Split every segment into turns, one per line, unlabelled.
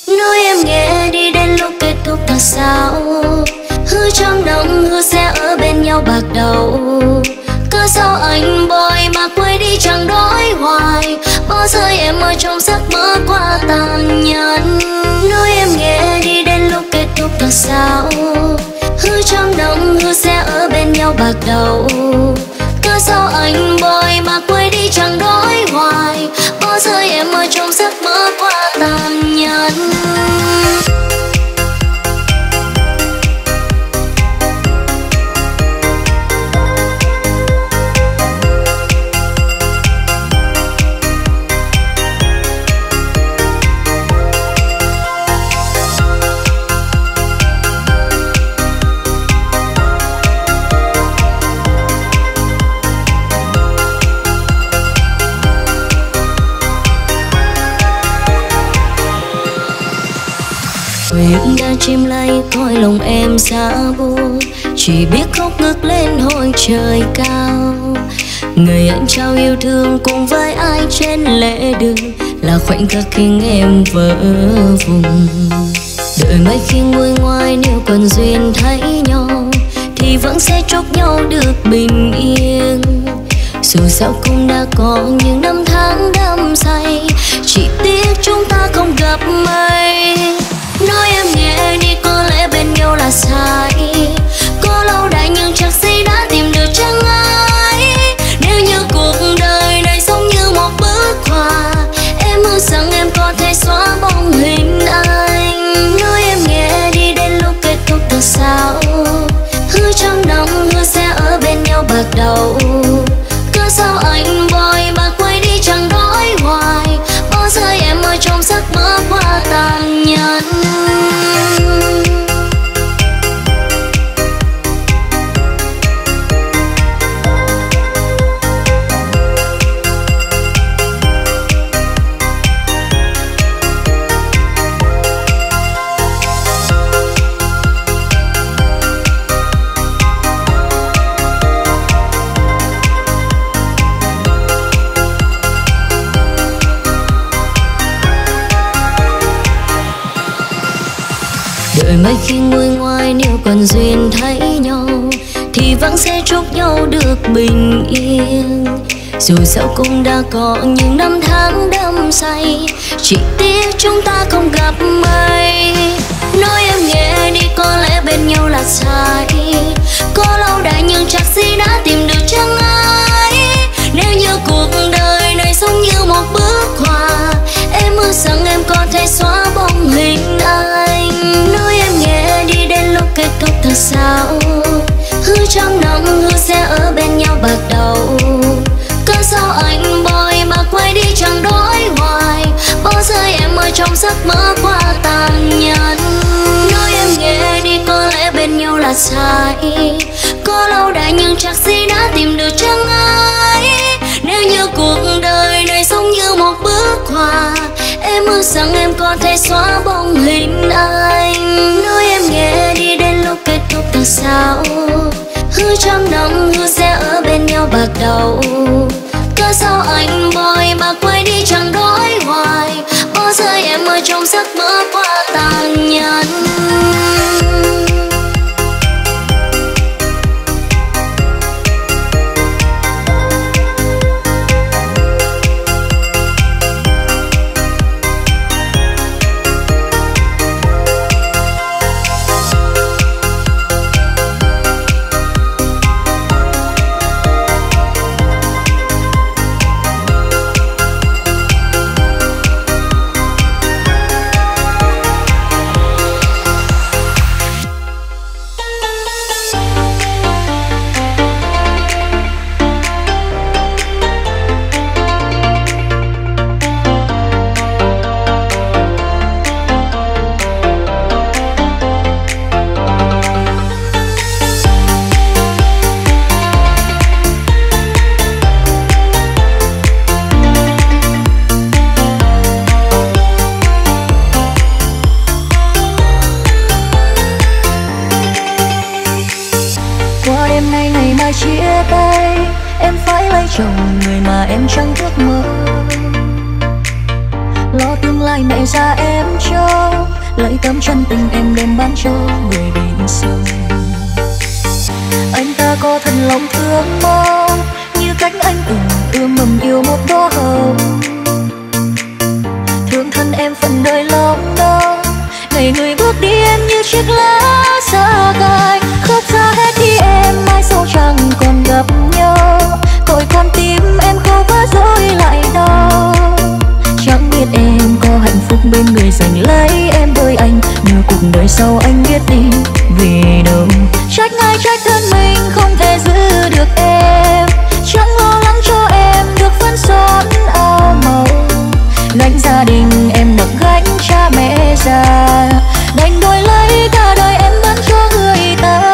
Nói em nghe đi đến lúc kết thúc thật sao? Hứa trong nắng hứa sẽ ở bên nhau bạc đầu. Cớ sao anh boy mà quay đi chẳng đói hoài. Bỏ rơi em ở trong giấc mơ quá tàn nhẫn. Nói em nghe đi đến lúc kết thúc thật sao? Hứa trong nắng hứa sẽ ở bên nhau bạc đầu. Cớ sao anh boy mà quay đi chẳng đói hoài. Bỏ rơi em ở trong giấc mơ quá tàn nhẫn.
Nguyện đã chim lay coi lòng em xa buông, chỉ biết khóc ngước lên hồi trời cao. Người anh trao yêu thương cùng với ai trên lễ đường là khoảnh khắc khiến em vỡ vùng. Đợi mấy khi nguôi ngoai nếu còn duyên thấy nhau thì vẫn sẽ chúc nhau được bình yên. Dù sao cũng đã có những năm tháng đắm say, chỉ tiếc chúng ta không gặp may. Nói em nghe đi, có lẽ bên nhau là sai. Có lâu đài nhưng chắc gì đã tìm được chẳng ai. Nếu như cuộc đời này giống như một bức họa, em mơ rằng em có thể xóa bóng hình anh. Nói em nghe đi đến lúc kết thúc thật sao? Hứa trong nắng hứa sẽ ở bên nhau bạc đầu. Cớ sao anh boy mà quay đi chẳng đói hoài. Bỏ rơi em ở trong giấc mơ quá tàn nhẫn. Đợi mấy khi nguôi ngoai nếu còn duyên thấy nhau thì vẫn sẽ chúc nhau được bình yên. Dù sao cũng đã có những năm tháng đắm say, chỉ tiếc chúng ta không gặp may. Nói em nghe đi, có lẽ bên nhau là sai. Có lâu đài nhưng chắc gì đã tìm được chẳng ai. Nếu như cuộc đời này giống như một bức họa, em mơ rằng em có thể xóa bóng hình anh. Nói em nghe đi đến lúc kết thúc thật sao? Hứa trong nắng hứa sẽ ở bên nhau bạc đầu. Cớ sao anh boy mà quay đi chẳng đói hoài. Bỏ rơi em ở trong giấc mơ quá tàn nhẫn. Nói em nghe đi, có lẽ bên nhau là sai. Có lâu đài nhưng chắc gì đã tìm được chẳng ai. Nếu như cuộc đời này giống như một bức họa, em mơ rằng em có thể xóa bóng hình anh. Nói em nghe đi đến lúc kết thúc thật sao? Hứa trong nắng hứa sẽ ở bên nhau bạc đầu. Cớ sao anh boy mà quay đi chẳng đói hoài. Bỏ rơi em ở trong giấc mơ quá tàn nhẫn.
chia tay, em phải lấy chồng người mà em chẳng ước mơ. Lo tương lai mẹ già em cho, lấy tấm chân tình em đem bán cho người bên sông. Anh ta có thật lòng thương mong như cách anh từng ươm mầm yêu một đóa hồng. Thương thân em phần đời lòng đau, ngày người bước đi em như chiếc lá xa cánh. Khóc ra hết đi em, mai sau chẳng còn gặp nhau. Tội con tim em khô vỡ rồi lại đau. Chẳng biết em có hạnh phúc bên người giành lấy em với anh, nếu cuộc đời sau anh biết đi vì đâu. Trách ai trách thân mình không thể giữ được em, chẳng lo lắng cho em được phấn son áo màu. Gánh gia đình em nặng gánh cha mẹ già, đành đổi lấy cả đời em bán cho người ta.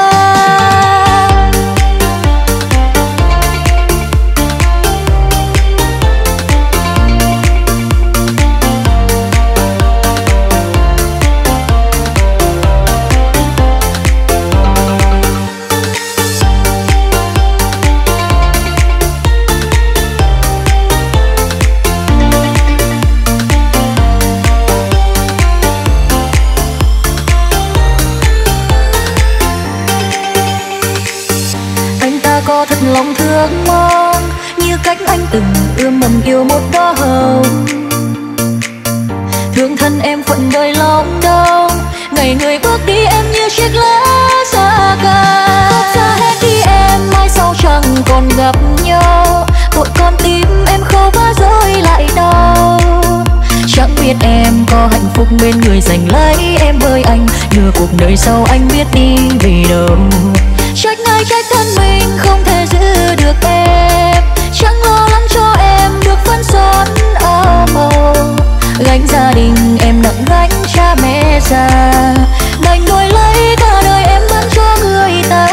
Thật lòng thương mong như cách anh từng ươm mầm yêu một đóa hồng. Thương thân em phận đời lòng đau, ngày người bước đi em như chiếc lá xa cánh. Khóc ra hết đi em, mai sau chẳng còn gặp nhau. Tội con tim em khô vỡ rồi lại đau. Chẳng biết em có hạnh phúc bên người giành lấy em với anh, đưa cuộc đời sau anh biết đi vì đâu. Trách ai trách thân mình không thể giữ được em, chẳng lo lắng cho em được phấn son áo màu. Gánh gia đình em nặng gánh cha mẹ già, đành đổi lấy cả đời em bán cho người ta.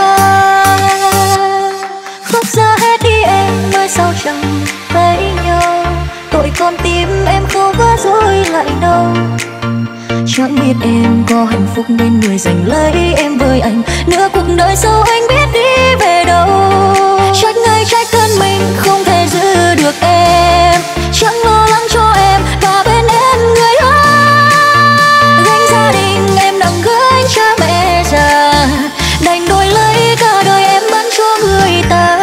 Khóc ra hết đi em, mai sau chẳng thấy nhau. Tội con tim em khô vỡ rồi lại đau. Chẳng biết em có hạnh phúc bên người giành lấy em với anh, nửa cuộc đời sau anh biết đi về đâu. Trách ai trách thân mình không thể giữ được em, chẳng lo lắng cho em và bên em người ơi. Gánh gia đình em nặng gánh cha mẹ già, đành đổi lấy cả đời em bán cho người ta.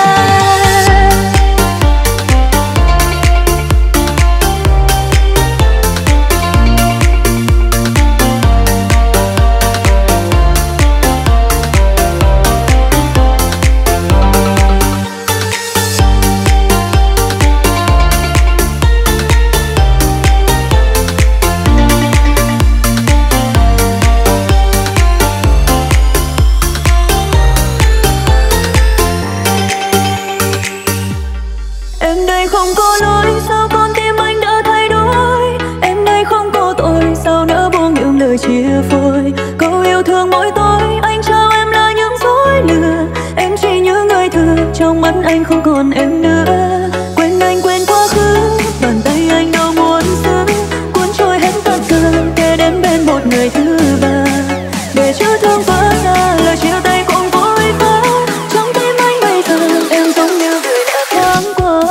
Chia phôi câu yêu thương mỗi tối anh trao em là những dối lừa. Em chỉ như người thừa, trong mắt anh không còn em nữa. Quên anh quên quá khứ, bàn tay anh đâu muốn giữ, cuốn trôi hết tất cả để đến bên một người thứ ba. Để chữ thương vỡ ra, lời chia tay cũng vội vã. Trong tim anh bây giờ em giống như người đã thoáng qua.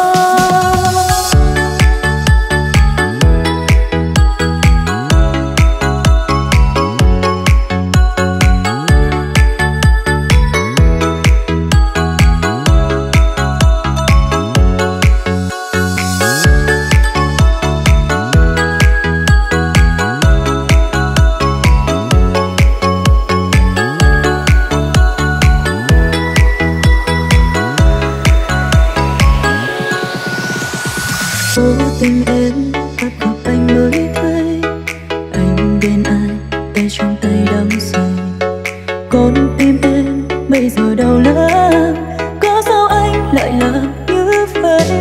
Tình em bắt gặp anh mới thấy anh bên ai, tay trong tay đắm say. Con tim em bây giờ đau lắm, có sao anh lại làm như vậy?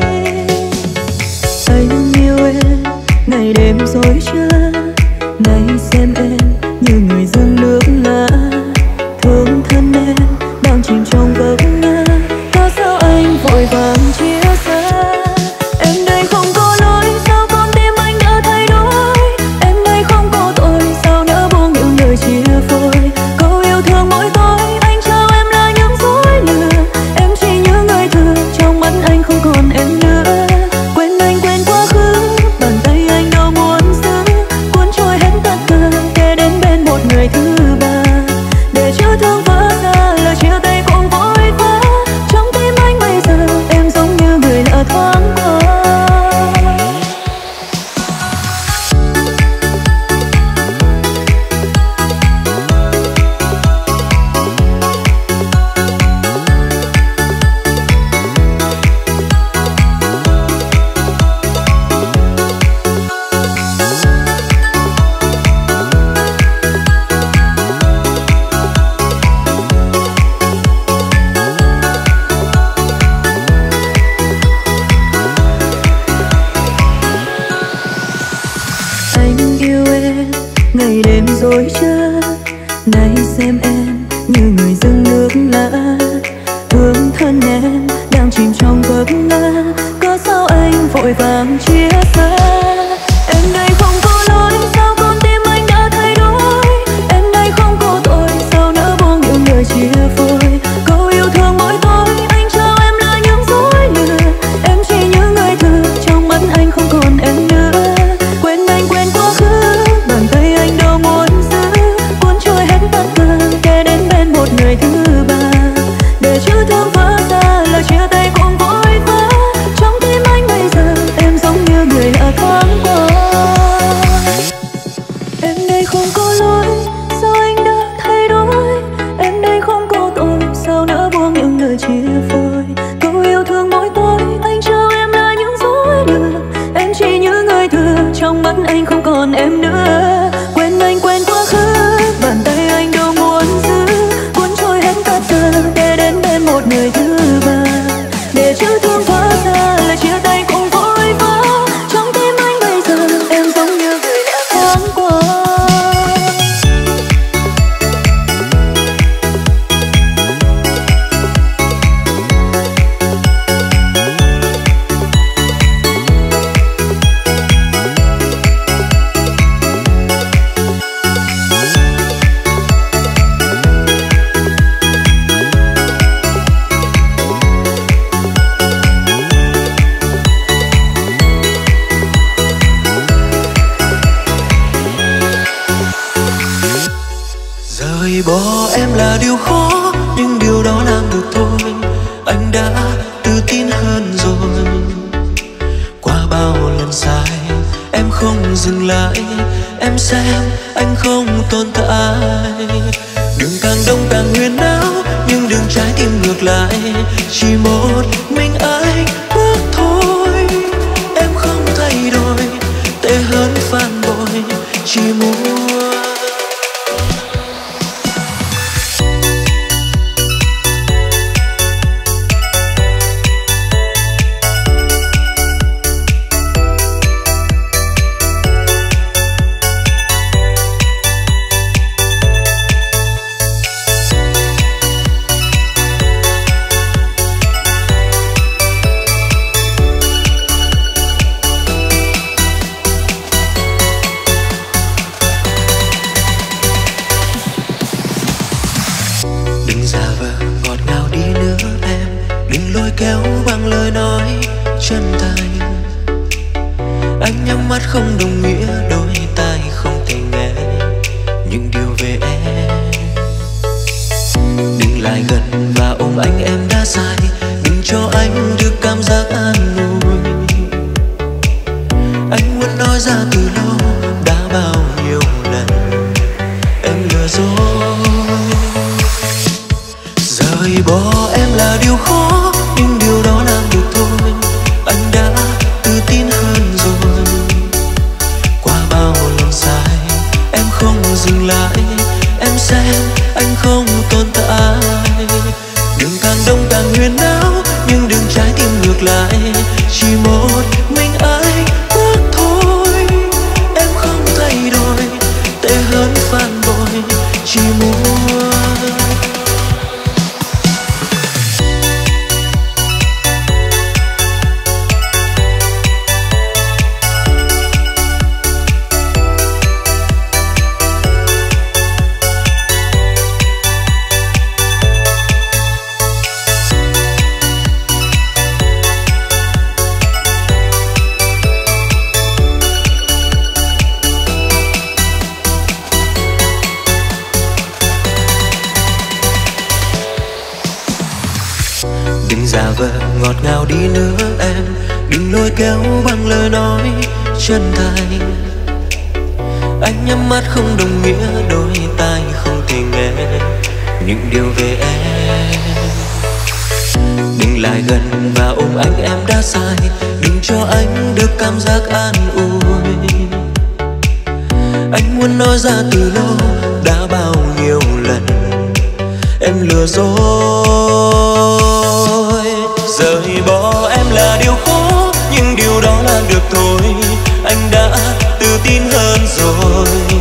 Anh yêu em ngày đêm dối trá, ngày xem em như người dưng nước lã. Thương thân em đang chìm trong vấp ngã, có sao anh vội vàng chia xa? Em đây không có lỗi, sao con tim anh đã thay đổi? Em đây không có tội, sao nỡ buông những lời chia phôi? Câu yêu thương mỗi tối anh trao em là những dối lừa. Em chỉ như người thừa, trong mắt anh không còn em nữa. Quên anh quên quá khứ, bàn tay anh đâu muốn giữ, cuốn trôi hết tất cả quên ngày đêm dối trá. Này xem em như người dưng nước lã, thương thân em đang chìm trong vấp ngã. Có sao anh vội vàng chia xa? Em đây không có lỗi, sao con tim anh đã thay đổi? Em đây không có tội, sao nỡ buông những lời chia phôi? Câu yêu thương mỗi tối anh trao em là những dối lừa. Em chỉ như người thừa, trong mắt anh không còn em nữa. Quên anh quên quá khứ, bàn tay anh đâu muốn giữ. Cuốn trôi hết tất cả để đến bên một người thứ ba. Để chữ thương vỡ ra, lời chia tay cũng vội vã. Trong tim anh bây giờ em giống như người lạ thoáng qua. Em đây không có lỗi, sao anh đã thay đổi? Em đây không có tội, sao nỡ buông những lời chia phôi? Câu yêu thương mỗi tối anh trao em là những dối lừa. Em chỉ như người thừa, trong mắt anh không còn em nữa. Quên anh quên quá khứ, bàn tay anh đâu muốn giữ. Cuốn trôi hết tất cả để đến bên một người thứ ba. Để chữ thương vỡ ra, lời chia tay cũng vội vã. Trong tim anh bây giờ em giống như người lạ thoáng qua.
Rời bỏ em là điều khó, nhưng điều đó làm được thôi. Anh đã tự tin hơn rồi. Qua bao lần sai, em không dừng lại. Em xem anh không tồn tại. Đường càng đông càng huyền áo, nhưng đường trái tim ngược lại. Chỉ một mình anh bước thôi. Em không thay đổi, tệ hơn phản bội. Chỉ muốn không đồng nghĩa đôi tai không thể nghe những điều về em. Đừng lại gần và ôm anh, em đã sai. Đừng cho anh được cảm giác an ủi. Anh muốn nói ra từ lâu, đã bao nhiêu lần em lừa dối. Rời bỏ em là điều khó, nhưng điều đó làm được thôi. Anh đã tự tin hơn rồi. Không dừng lại, em xem anh không tồn tại. Đường càng đông càng huyền áo, nhưng đường trái tim ngược lại. Chỉ một mình anh bước thôi. Em không thay đổi, tệ hơn phản bội. Chỉ muốn giả vờ ngọt ngào đi nữa em. Đừng lôi kéo bằng lời nói chân thành. Anh nhắm mắt không đồng nghĩa đôi tai không thể nghe những điều về em. Đừng lại gần và ôm anh, em đã sai. Đừng cho anh được cảm giác an ủi. Anh muốn nói ra từ lâu, đã bao nhiêu lần em lừa dối. Rời bỏ em là điều khó, nhưng điều đó làm được thôi. Anh đã tự tin hơn rồi.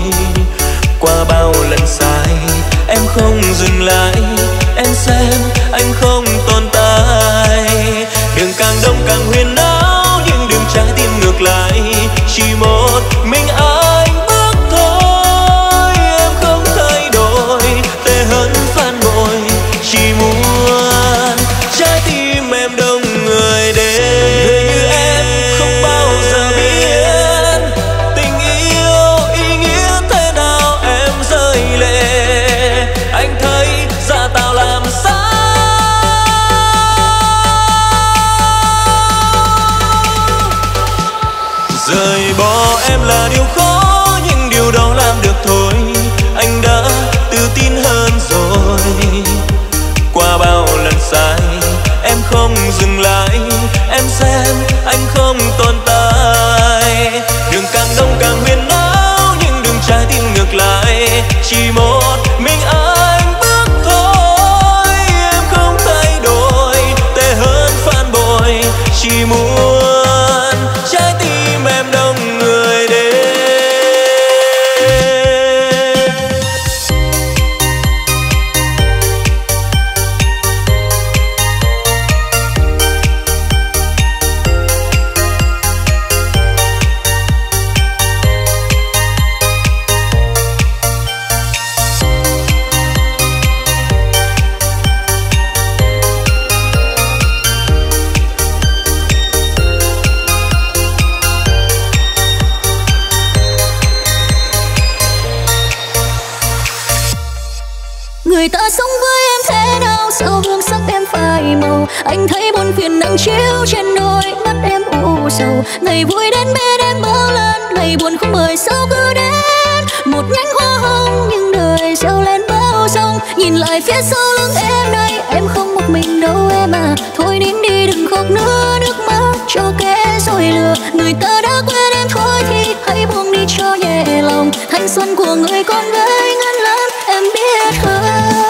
Anh thấy buồn phiền nặng chiếu trên đôi mắt em u sầu. Ngày vui đến bên em bao lần, ngày buồn không mời sao cứ đến. Một nhánh hoa hồng nhưng đời gieo lên bao sông. Nhìn lại phía sau lưng em đây, em không một mình đâu em à. Thôi nín đi đừng khóc nữa, nước mắt cho kẻ rồi lừa. Người ta đã quên em thôi thì hãy buông đi cho nhẹ lòng. Thanh xuân của người con gái ngắn lắm em biết không.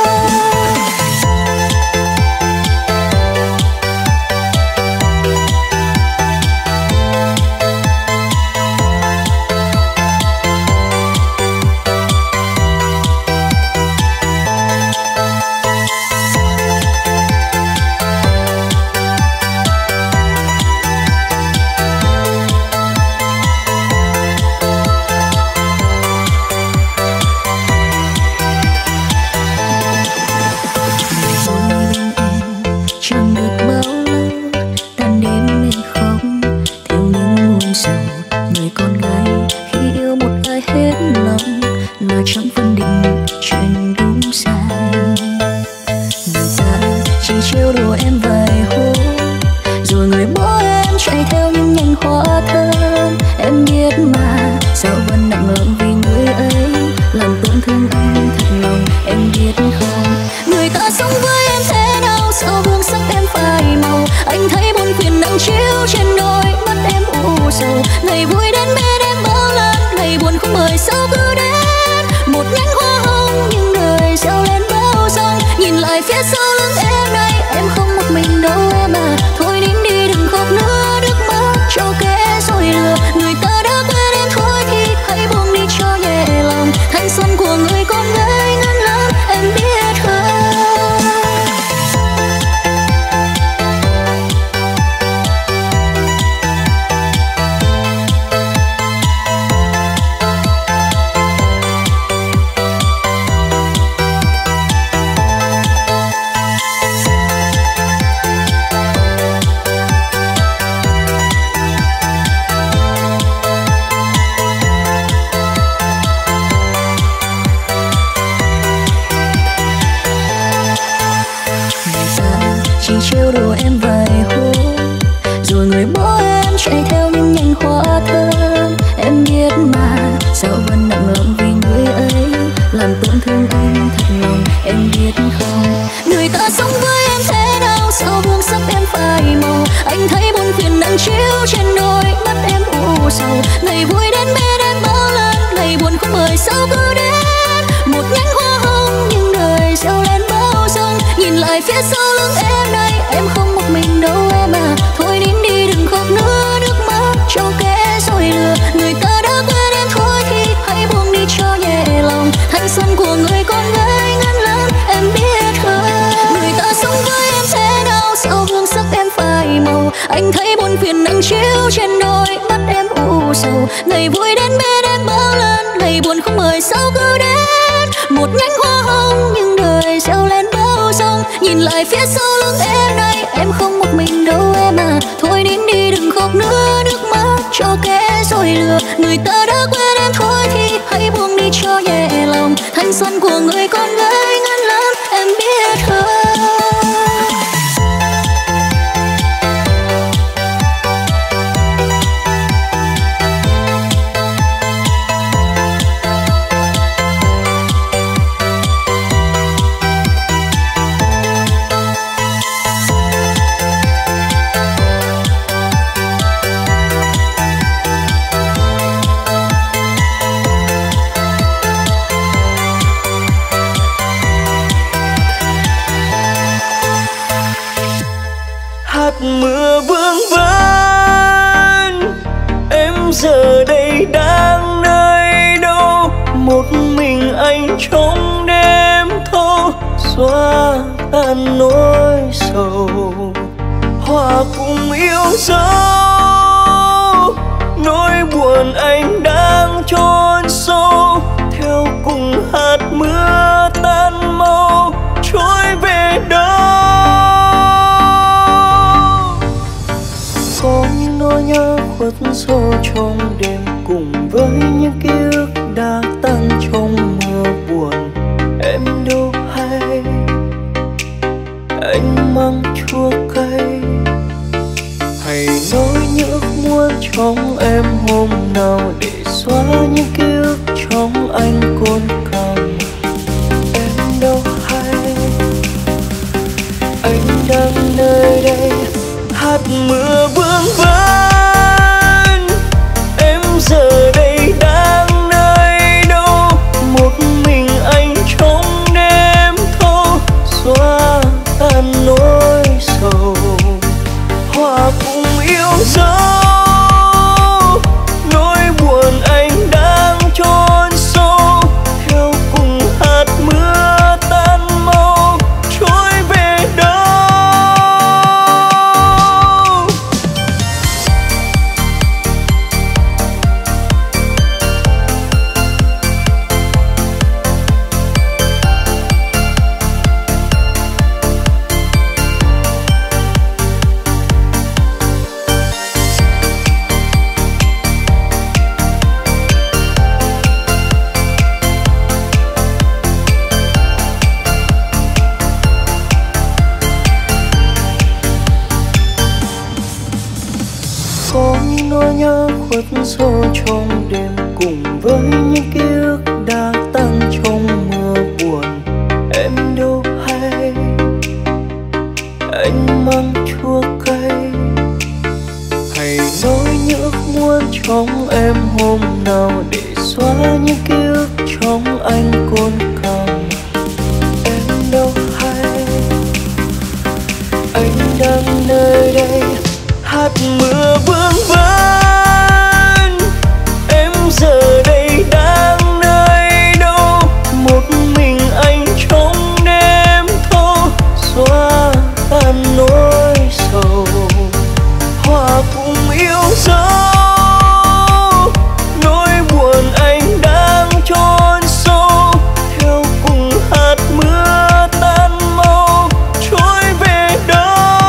Anh thấy buồn phiền nặng chiếu trên đôi mắt em u sầu. Ngày vui đến bên em bao lần, ngày buồn không mời sao cứ đến. Một nhánh hoa hồng nhưng đời gieo lên bao sông. Nhìn lại phía sau lưng em đây, em không một mình đâu em à. Thôi nín đi đừng khóc nữa, nước mắt cho kẻ rồi lừa. Người ta đã quên em thôi thì hãy buông đi cho nhẹ lòng. Thanh xuân của người con gái ngắn lắm em biết không.
Mưa vương vấn em giờ đây đang nơi đâu. Một mình anh trong đêm thâu xóa tan nỗi sầu. Hòa cùng yêu dấu nỗi buồn anh đang chôn sâu. Theo cùng hạt mưa tan mau trôi về đâu. Có những nỗi nhớ khuất sâu trong đêm cùng với những ký ức đã tan trong mưa buồn. Em đâu hay anh mang chua cay gió trong đêm cùng với những ký ức đã tan trong mưa buồn. Em đâu hay anh mang chua cay, hãy nói những ước muốn trong em hôm nào để xóa những ký ức trong anh cồn cào. Em đâu hay anh đang nơi đây hát mưa vương vấn. Em giờ đây đang nơi đâu, một mình anh trong đêm thâu xóa tan nỗi sầu, hòa cùng yêu dấu nỗi buồn anh đang chôn sâu, theo cùng hạt mưa tan mau trôi về đâu.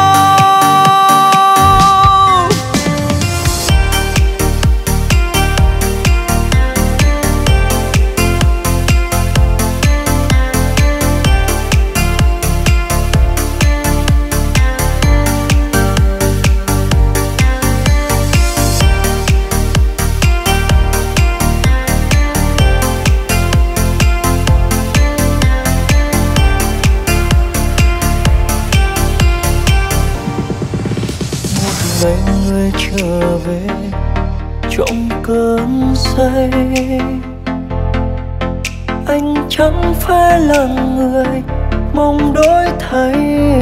Ngày người trở về trong cơn say, anh chẳng phải là người mong đổi thay,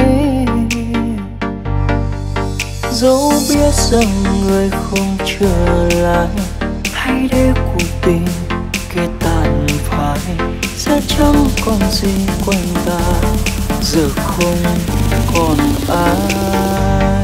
dẫu biết rằng người không trở lại, hãy để cuộc tình kết tàn phai, sẽ chẳng còn gì quanh ta, giờ không còn ai.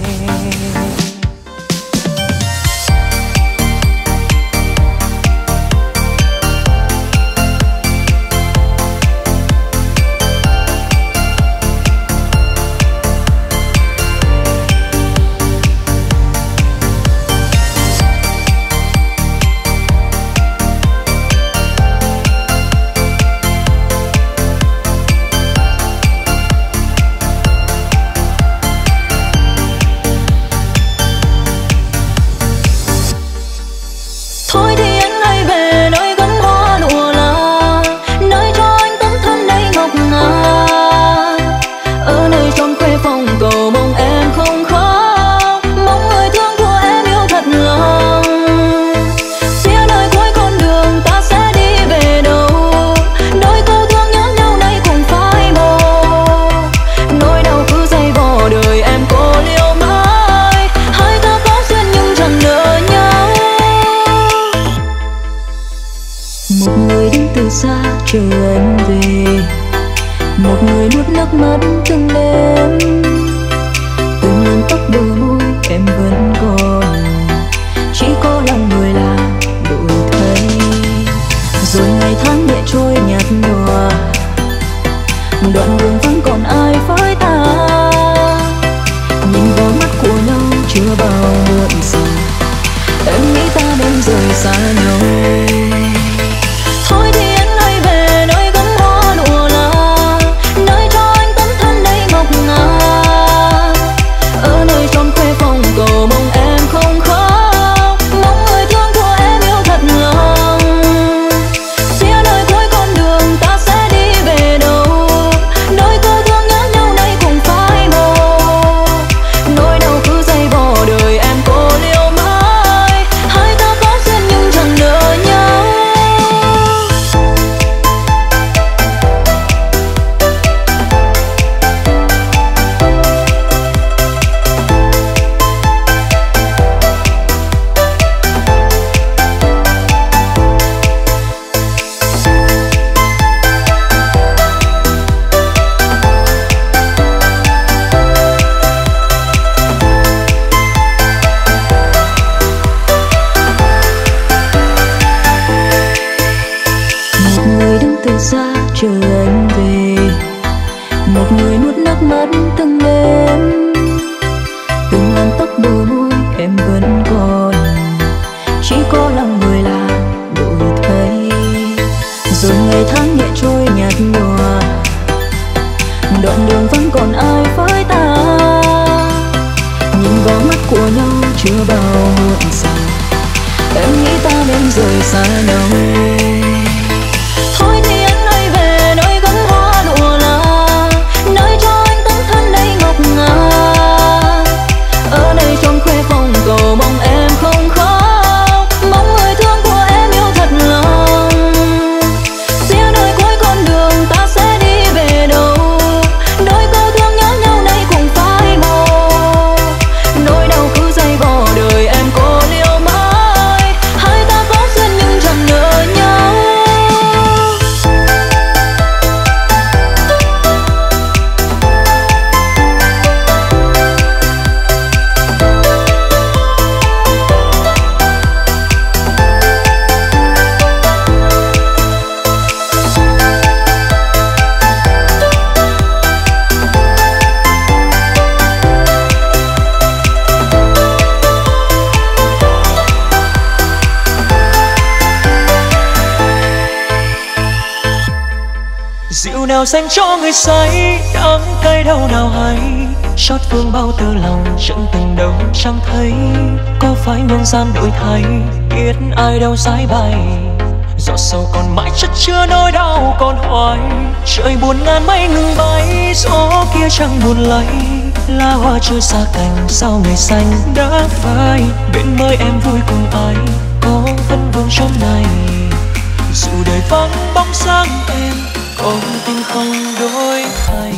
Thôi thì anh hãy về nơi gấm hoa lụa là, nơi cho anh tấm thân đầy ngọc ngà. Ở nơi trong khuê phòng cầu mong em không khóc, mong người thương của em yêu thật lòng. Phía nơi cuối con đường ta sẽ đi về đâu, đôi câu thương nhớ nhau nay cùng phai màu. Nỗi đau cứ dây vò đời em cô liêu mãi, hai ta có duyên nhưng chẳng nỡ nhau. Một người đứng từ xa chờ anh về, một người nuốt nước mắt từng đêm. Từng ngón tóc bờ môi em vẫn còn, chỉ có lòng người là đổi thay. Rồi ngày tháng nhẹ trôi nhạt nhòa, đoạn đường vẫn còn ai với ta. Nhìn vào mắt của nhau chưa bao muộn giàu, em nghĩ ta nên rời xa nhau. Thôi thì anh hãy về nơi gấm hoa lụa là, nơi cho anh tấm thân đầy ngọc ngà. Ở nơi trong khuê phòng cầu mong em không khóc, mong người thương của em yêu thật lòng. Phía nơi cuối con đường ta sẽ đi về đâu, đôi câu thương nhớ nhau nay cùng phai màu. Nỗi đau cứ dây vò đời em cô liêu mãi, hai ta có duyên nhưng chẳng nỡ nhau. Một người đứng từ xa chờ anh về, một người nuốt nước mắt từng đêm. Từng ngón tóc bờ môi em vẫn còn, chỉ có lòng người là đổi thay. Rồi ngày tháng nhẹ trôi nhạt nhòa, đoạn đường vẫn còn ai với ta. Nhìn vào mắt của nhau chưa bao muộn giàu,
Rượu nào dành cho người say, đắng cay đau nào hay. Xót phương bao tơ lòng, chẳng từng đâu chẳng thấy. Có phải nhân gian đổi thay, biết ai đâu sái bay. Giọt sầu còn mãi chất chứa nỗi đau còn hoài. Trời buồn ngàn mây ngừng bay, gió kia chẳng buồn lấy. Lá hoa chưa xa cành, sao ngày xanh đã phai. Bên mới em vui cùng ai, có vẫn vương trong này. Dù đời vắng bóng dáng em, con tim không đổi thay.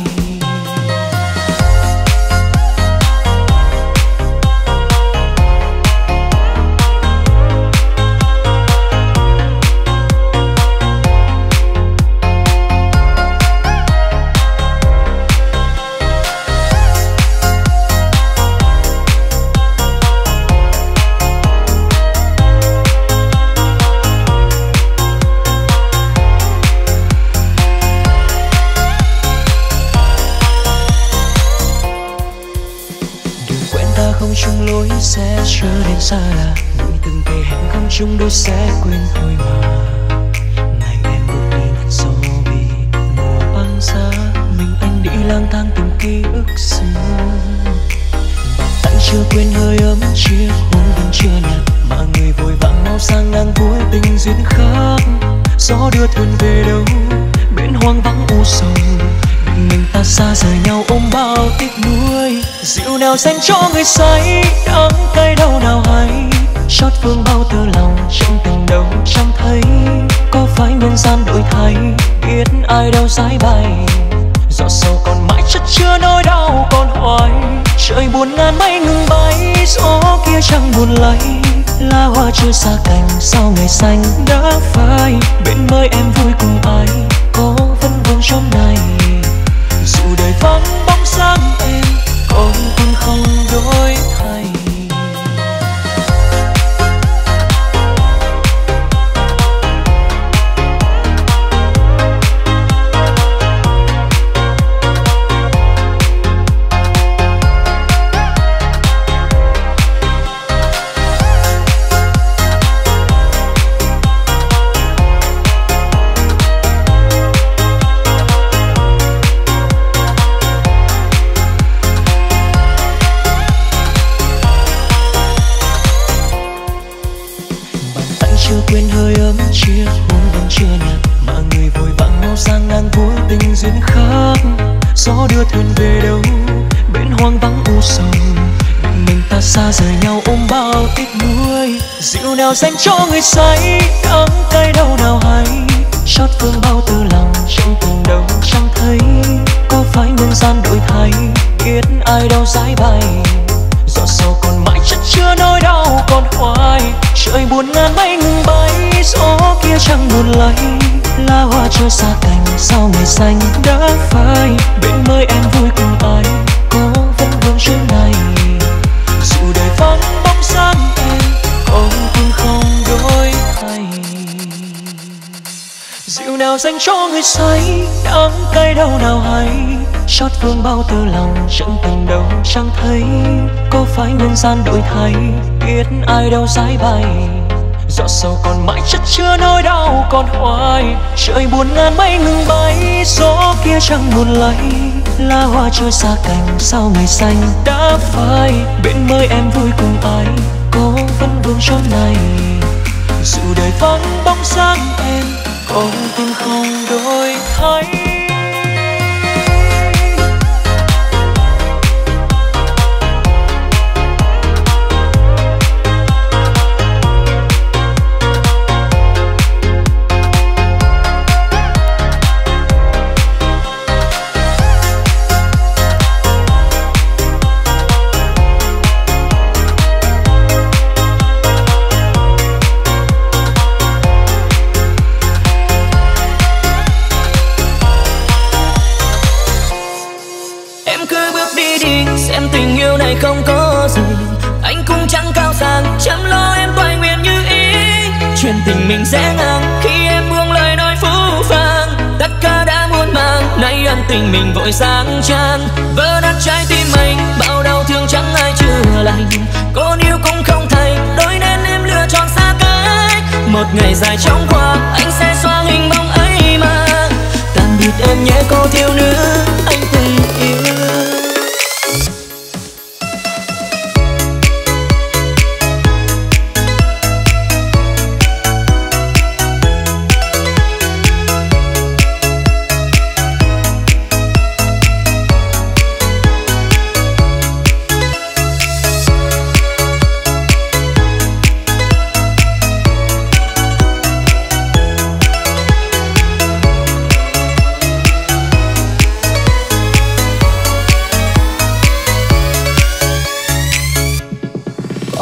Chung lối sẽ trở nên xa lạ, người từng kề hẹn không chung đôi sẽ quên thôi mà. Ngày em bước đi ngàn gió vì mùa băng giá, mình anh đi lang thang tìm ký ức xưa. Bàn tay chưa quên hơi ấm chiếc hôn vẫn chưa nhạt, mà người vội vàng mau sang ngang cuối tình duyên khác. Gió đưa thuyền về đâu bên hoang vắng u sầu, mình ta xa rời nhau ôm bao tiếc nuối. Rượu nào dành cho người say, đắng cay đau nào hay. Xót phương bao tơ lòng, chẳng từng đâu chẳng thấy. Có phải nhân gian đổi thay, biết ai đâu sái bay. Giọt sầu còn mãi chất chứa nỗi đau còn hoài. Trời buồn ngàn mây ngừng bay, gió kia chẳng buồn lấy. Lá hoa chưa xa cành, sao ngày xanh đã phai. Bên mới em vui cùng ai, có vẫn vương trong này. Dù đời vắng bóng dáng em, con tim không đổi thay. Chưa quên hơi ấm chiếc hôn vẫn chưa nhạt, mà người vội vàng mau sang ngang cuối tình duyên khác. Gió đưa thuyền về đâu bên hoang vắng u sầu, mình ta xa rời nhau ôm bao tiếc nuối. Rượu nào dành cho người say, đắng cay đau nào hay. Xót phương bao tư lòng, chẳng từng đâu chẳng thấy. Có phải nhân gian đổi thay, biết ai đâu sái bay. Giọt sầu còn mãi chất chứa nỗi đau còn hoài. Trời buồn ngàn mây ngừng bay, gió kia chẳng buồn lấy. Lá hoa chưa xa cành, sao ngày xanh đã phai. Bên mới em vui cùng ai, có vẫn vương trên này. Dù đời vắng bóng dáng em, con tim không đổi thay. Rượu nào dành cho người say, đắng cay đau nào hay. Xót phương bao tơ lòng, chẳng từng đâu chẳng thấy. Có phải nhân gian đổi thay, biết ai đâu sái bay. Giọt sầu còn mãi chất chứa nỗi đau còn hoài. Trời buồn ngàn mây ngừng bay, gió kia chẳng buồn lấy. Lá hoa chưa xa cành, sao ngày xanh đã phai. Bên mới em vui cùng ai, có vẫn vương trong này. Dù đời vắng bóng dáng em, con tim không đổi thay.
Tình yêu này không có gì, anh cũng chẳng cao sang, chẳng lo em toại nguyện như ý. Chuyện tình mình sẽ ngang khi em buông lời nói phũ phàng. Tất cả đã muôn màng, nay ân tình mình vội sang trang. Vỡ nát trái tim mình, bao đau thương chẳng ai chữa lành. Con yêu cũng không thành, đôi nên em lựa chọn xa cách. Một ngày dài chóng qua, anh sẽ xóa hình bóng ấy mà. Tạm biệt em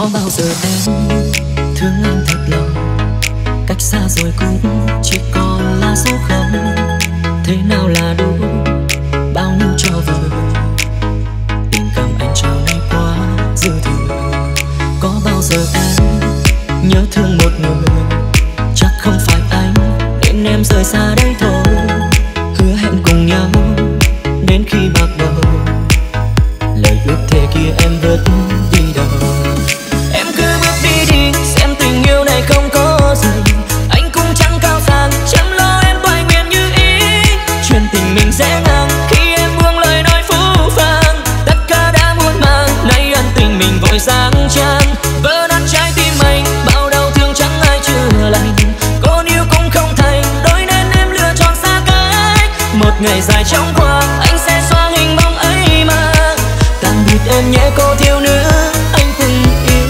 Có bao giờ em thương anh thật lòng, cách xa rồi cũng chỉ còn là số không. Thế nào là đủ, bao nhiêu cho vừa, tình cảm anh trao này quá dư thừa. Có bao giờ em nhớ thương một người, chắc không phải anh nên em rời xa đây thôi. Hứa hẹn cùng nhau đến khi bạc đầu, lời ước thề kia em vứt đi đâu. Em cứ bước đi đi, xem tình yêu này không có gì. Anh cũng chẳng cao sang, chẳng lo em toại nguyện như ý. Chuyện tình mình sẽ ngang khi em buông lời nói phũ phàng. Tất cả đã muộn màng, nay ân tình mình vội sáng trang. Vỡ nát trái tim anh, bao đau thương chẳng ai chữa lành. Còn yêu cũng không thành, đôi nên em lựa chọn xa cách. Một ngày dài chóng qua, anh sẽ xóa hình bóng ấy mà. Tạm biệt em nhé cô thiếu nữ anh từng yêu.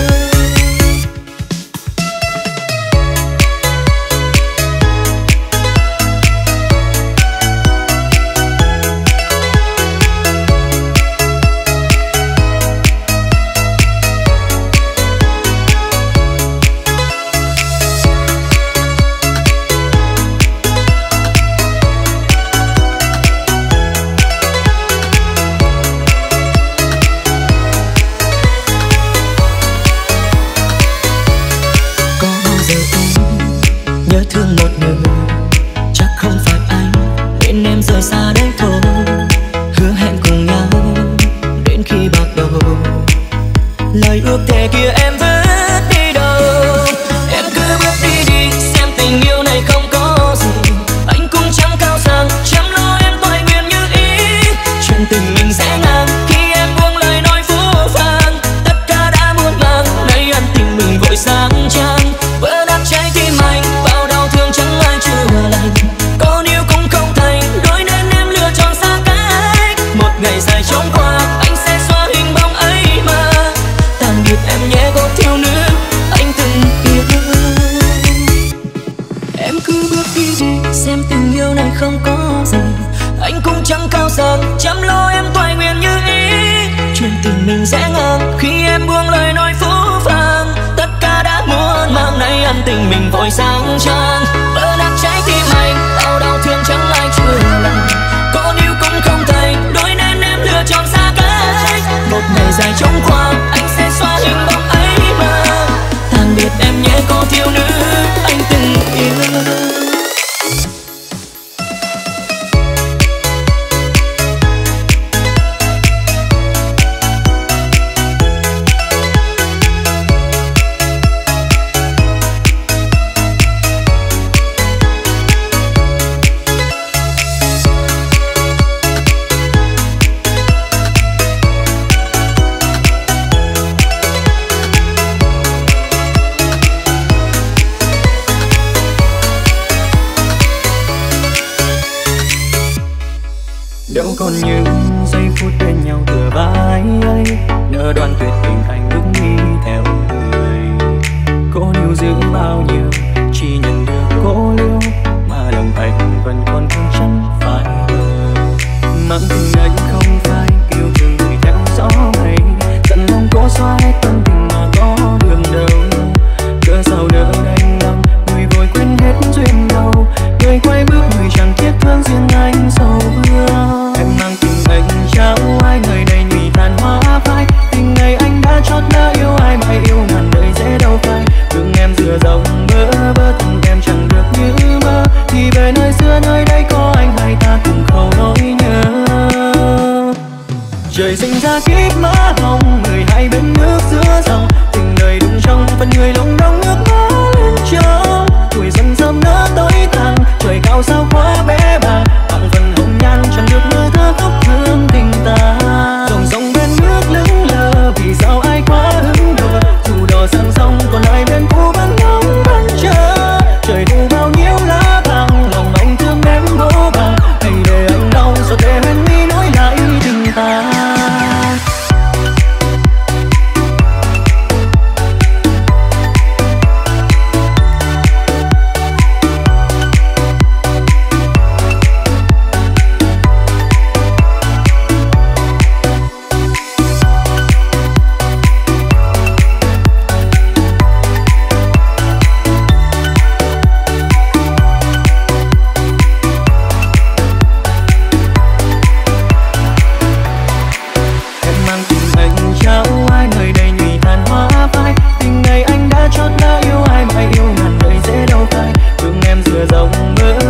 Nhớ thương một người, chắc không phải anh nên em rời xa đây thôi. Hứa hẹn cùng nhau đến khi bạc đầu, lời ước thề kia em vứt đi đâu. Em cứ bước đi đi, xem tình yêu này không có gì. Anh cũng chẳng cao sang, chẳng lo em toại nguyện như ý. Chuyện tình mình sẽ ngang khi em buông lời nói phũ phàng. Tất cả đã muộn màng, nay ân tình mình vội sáng trang. Vỡ nát trái tim anh, bao đau thương chẳng ai chữa lành. Còn yêu cũng không thành, đôi nên em lựa chọn xa cách. Một ngày dài trôi qua, anh sẽ xóa hình bóng ấy mà. Tạm biệt em nhé cô thiếu nữ anh từng yêu. Em cứ bước đi đi, xem tình yêu này không có gì. Anh cũng chẳng cao sang, chẳng lo em toại nguyện như ý. Chuyện tình mình sẽ ngang khi em buông lời nói phũ phàng. Tất cả đã muộn màng, nay ân tình mình vội sáng trang. Vỡ nát trái tim anh, bao đau thương chẳng ai chữa lành. Còn yêu cũng không thành, đôi nên em lựa chọn xa cách. Một ngày dài trôi qua, anh sẽ xóa hình bóng ấy mà. Tạm biệt em nhé cô thiếu nữ anh từng yêu.
Đâu còn những giây phút bên nhau thừa vai ấy, nỡ đoạn tuyệt tình anh bước đi theo người. Cô níu giữ bao nhiêu, chỉ nhận được cô liêu, mà lòng anh vẫn còn thương chẳng phải mơ. Mang tình anh không phải yêu thương người theo gió mây, dặn lòng cô xóa hết tâm tình mà có đường đâu. Cớ sao đỡ đành lòng, người vội quên hết duyên đầu. Người quay bước người chẳng tiếc thương riêng anh sầu vương. Em mang tình anh trao ai, nơi đây nhụy tàn hoa phai. Tình này anh đã chót lỡ yêu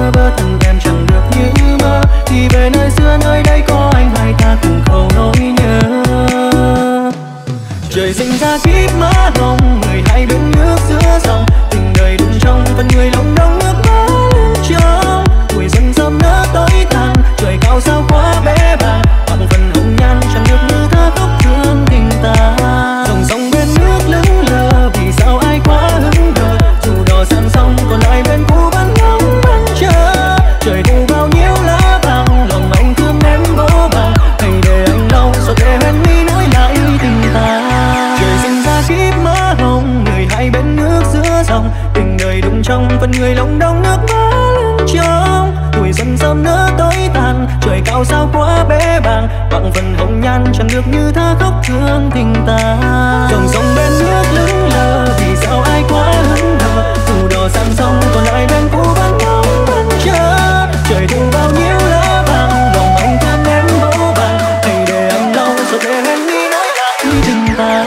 bơ vơ thân em chẳng được như mơ. Thì về nơi xưa nơi đây có anh hai ta cùng khâu nỗi nhớ. Trời sinh ra kiếp mơ hồng, người hai bên nước giữa dòng. Tình đời đụng trong phần người lòng đông nước mắt lưng trong. Tuổi dần dần nỡ tối tàn, trời cao sao quá bé bàng. Bằng phần hồng nhan chẳng được như thơ khóc thương tình ta. Dòng sông bên nước lững lờ, vì sao ai quá hững hờ. Dù đò sang sông còn lại bên cũ vẫn ngóng vẫn chờ. Trời thu bao nhiêu lá vàng, lòng anh thương em vô vàng. Hãy để anh lau rồi để hoen mi nối lại tình ta. Trời sinh ra kiếp mơ hồng, người hai bên nước giữa dòng. Tình đời đụng trong phần người lòng đông nước mắt lưng trong. Tuổi dần dần nỡ tối tàn, trời cao sao quá bé bàng. Bằng phần hồng nhan chẳng được như thơ khóc thương tình ta. Dòng sông bên nước lững lờ, vì sao ai quá hững hờ. Dù đò sang sông còn lại bên cũ vẫn ngóng vẫn chờ. Trời thu bao nhiêu lá vàng, lòng anh thương em vô vàng. Hãy để anh lau rồi để em nghĩ nói lại tình ta.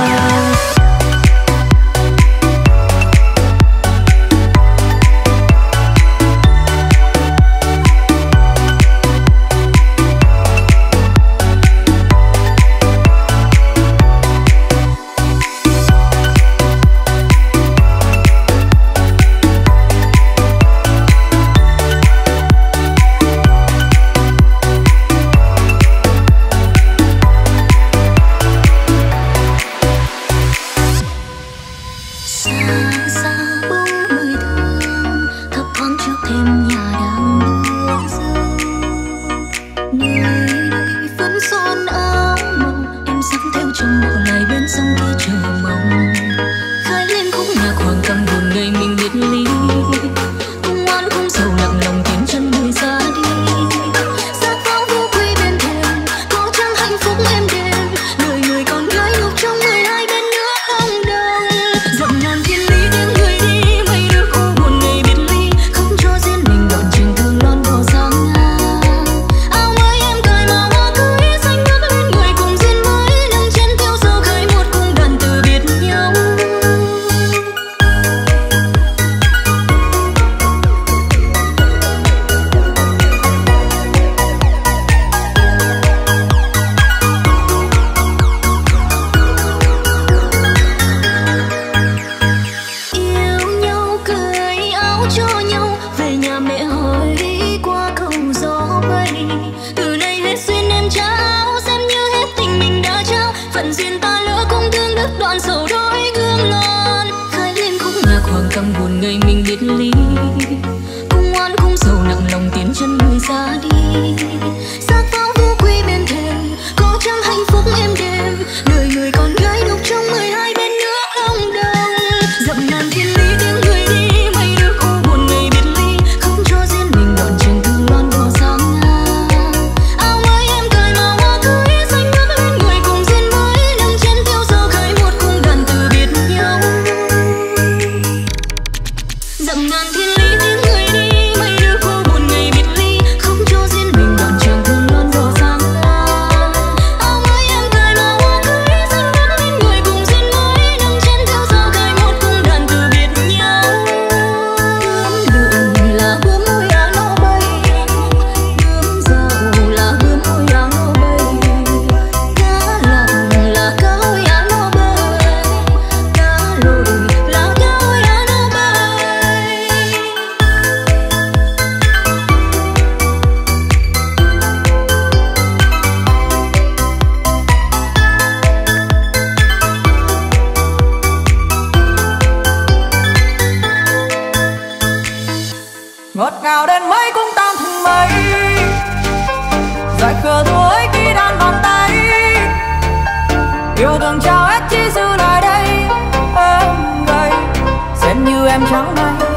ngọt ngào đến mấy cũng tan thành mây, dài khờ thôi khi đan bàn tay, yêu thương trao hết chỉ giữ lại đây em đây, xem như em trắng nay,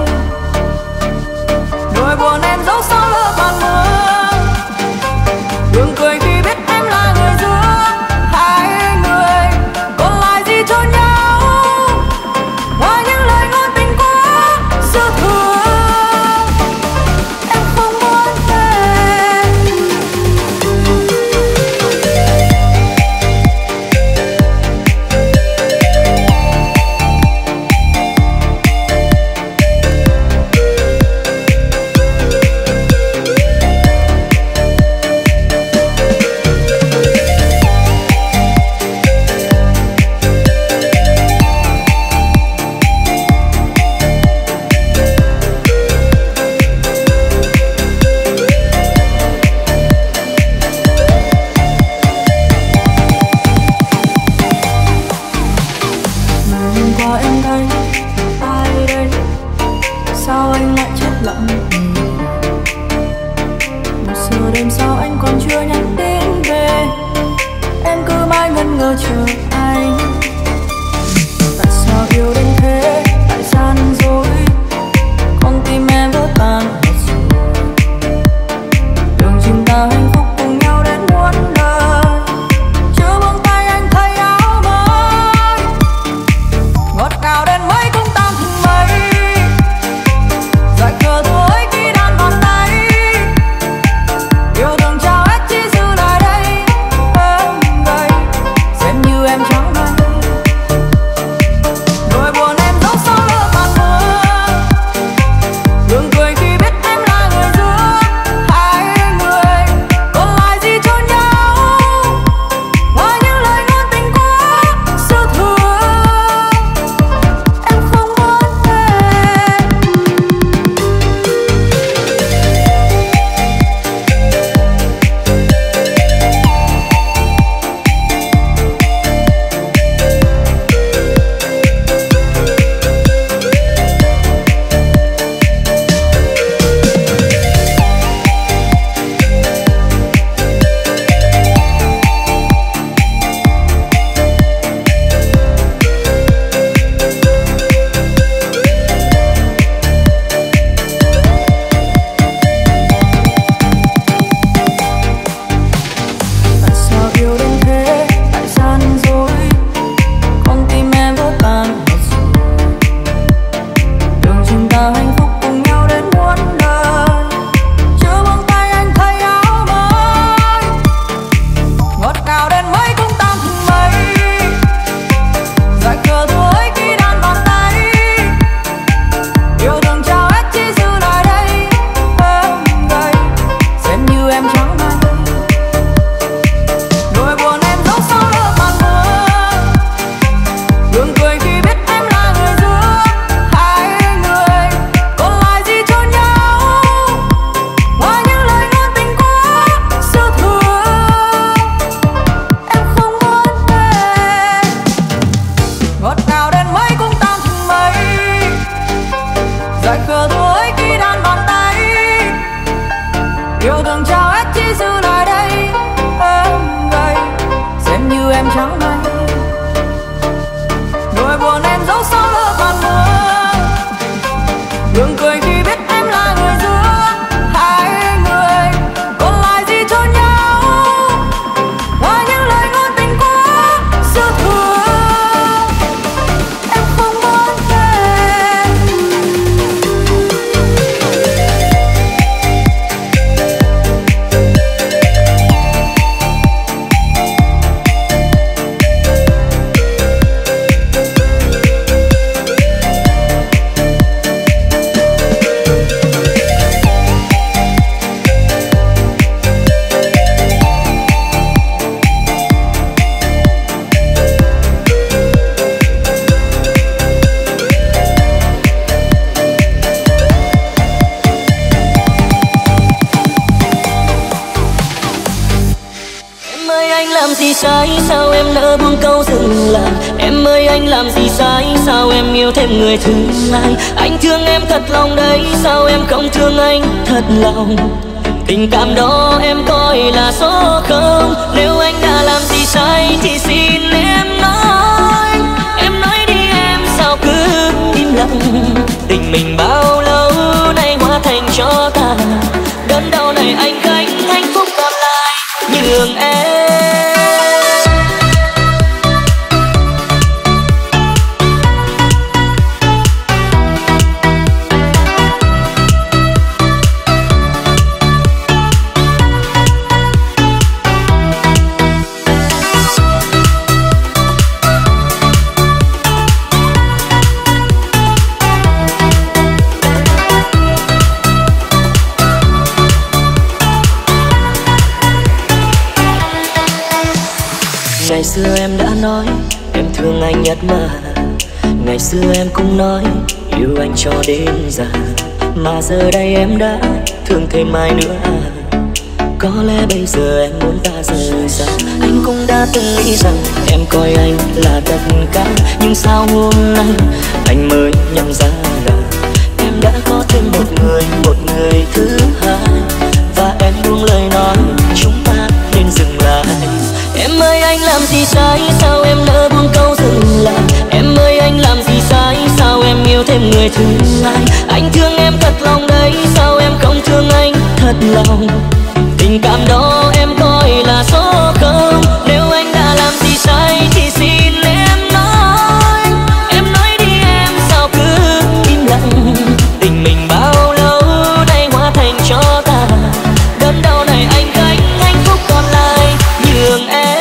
nỗi buồn em giấu sau lỡ bàn mưa, đường cười khi biết em là người giữa hai người, còn lại gì cho nhau ngoài những lời ngôn tình quá dư thừa. Em không muốn về.
gì sai, sao em nỡ buông câu dừng lại? Em ơi anh làm gì sai, sao em yêu thêm người thứ hai? Anh thương em thật lòng đấy, sao em không thương anh thật lòng? Tình cảm đó em coi là số không. Nếu anh đã làm gì sai thì xin em nói đi em, sao cứ im lặng? Tình mình bao lâu nay hóa thành cho tàn, đớn đau này anh gánh, hạnh phúc còn lại nhường em. Ngày xưa em đã nói em thương anh nhất mà, ngày xưa em cũng nói yêu anh cho đến già, mà giờ đây em đã thương thêm ai nữa à? Có lẽ bây giờ em muốn ta rời xa. Anh cũng đã từng nghĩ rằng em coi anh là tất cả, nhưng sao hôm nay anh mới nhận ra là em đã có thêm một người thứ hai. Và em buông lời nói chúng ta nên dừng lại. Em ơi anh làm gì sai, sao em nỡ buông câu dừng lại? Em ơi anh làm gì sai, sao em yêu thêm người thứ hai? Anh thương em thật lòng đấy, sao em không thương anh thật lòng? Tình cảm đó em coi là số không. Nếu anh đã làm gì sai thì xin em nói đi em, sao cứ im lặng? Tình mình bao lâu nay hóa thành cho tàn, đớn đau này anh gánh, hạnh phúc còn lại nhường em.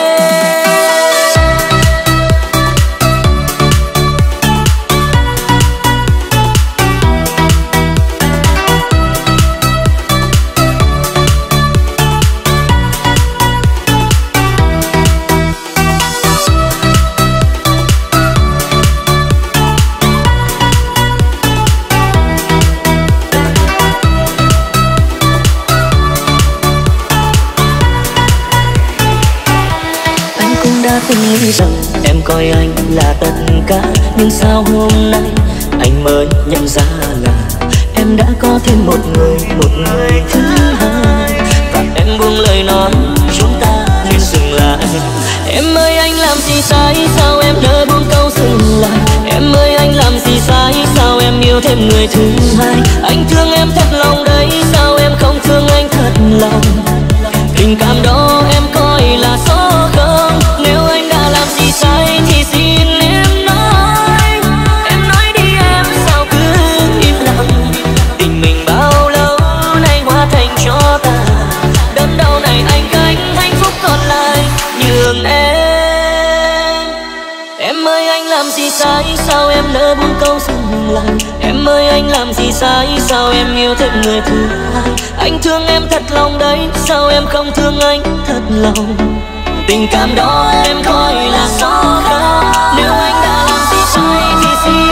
Từng nghĩ rằng em coi anh là tất cả, nhưng sao hôm nay anh mới nhận ra là em đã có thêm một người thứ hai. Và em buông lời nói chúng ta nên dừng lại. Em ơi anh làm gì sai, sao em nỡ buông câu dừng lại? Em ơi anh làm gì sai, sao em yêu thêm người thứ hai? Anh thương em thật lòng đấy, sao em không thương anh thật lòng? Tình cảm đó em coi là số không. Nếu anh đã làm gì sai thì xin em nói đi em, sao cứ im lặng? Tình mình bao lâu nay hóa thành cho tàn, đớn đau này anh gánh, hạnh phúc còn lại nhường em. Em ơi anh làm gì sai, sao em nỡ buông câu dừng lại? Em ơi anh làm gì sai, sao em yêu thêm người thứ hai? Anh thương em thật lòng đấy, sao em không thương anh thật lòng? Tình cảm đó em coi là số không. Nếu anh đã làm gì sai thì xin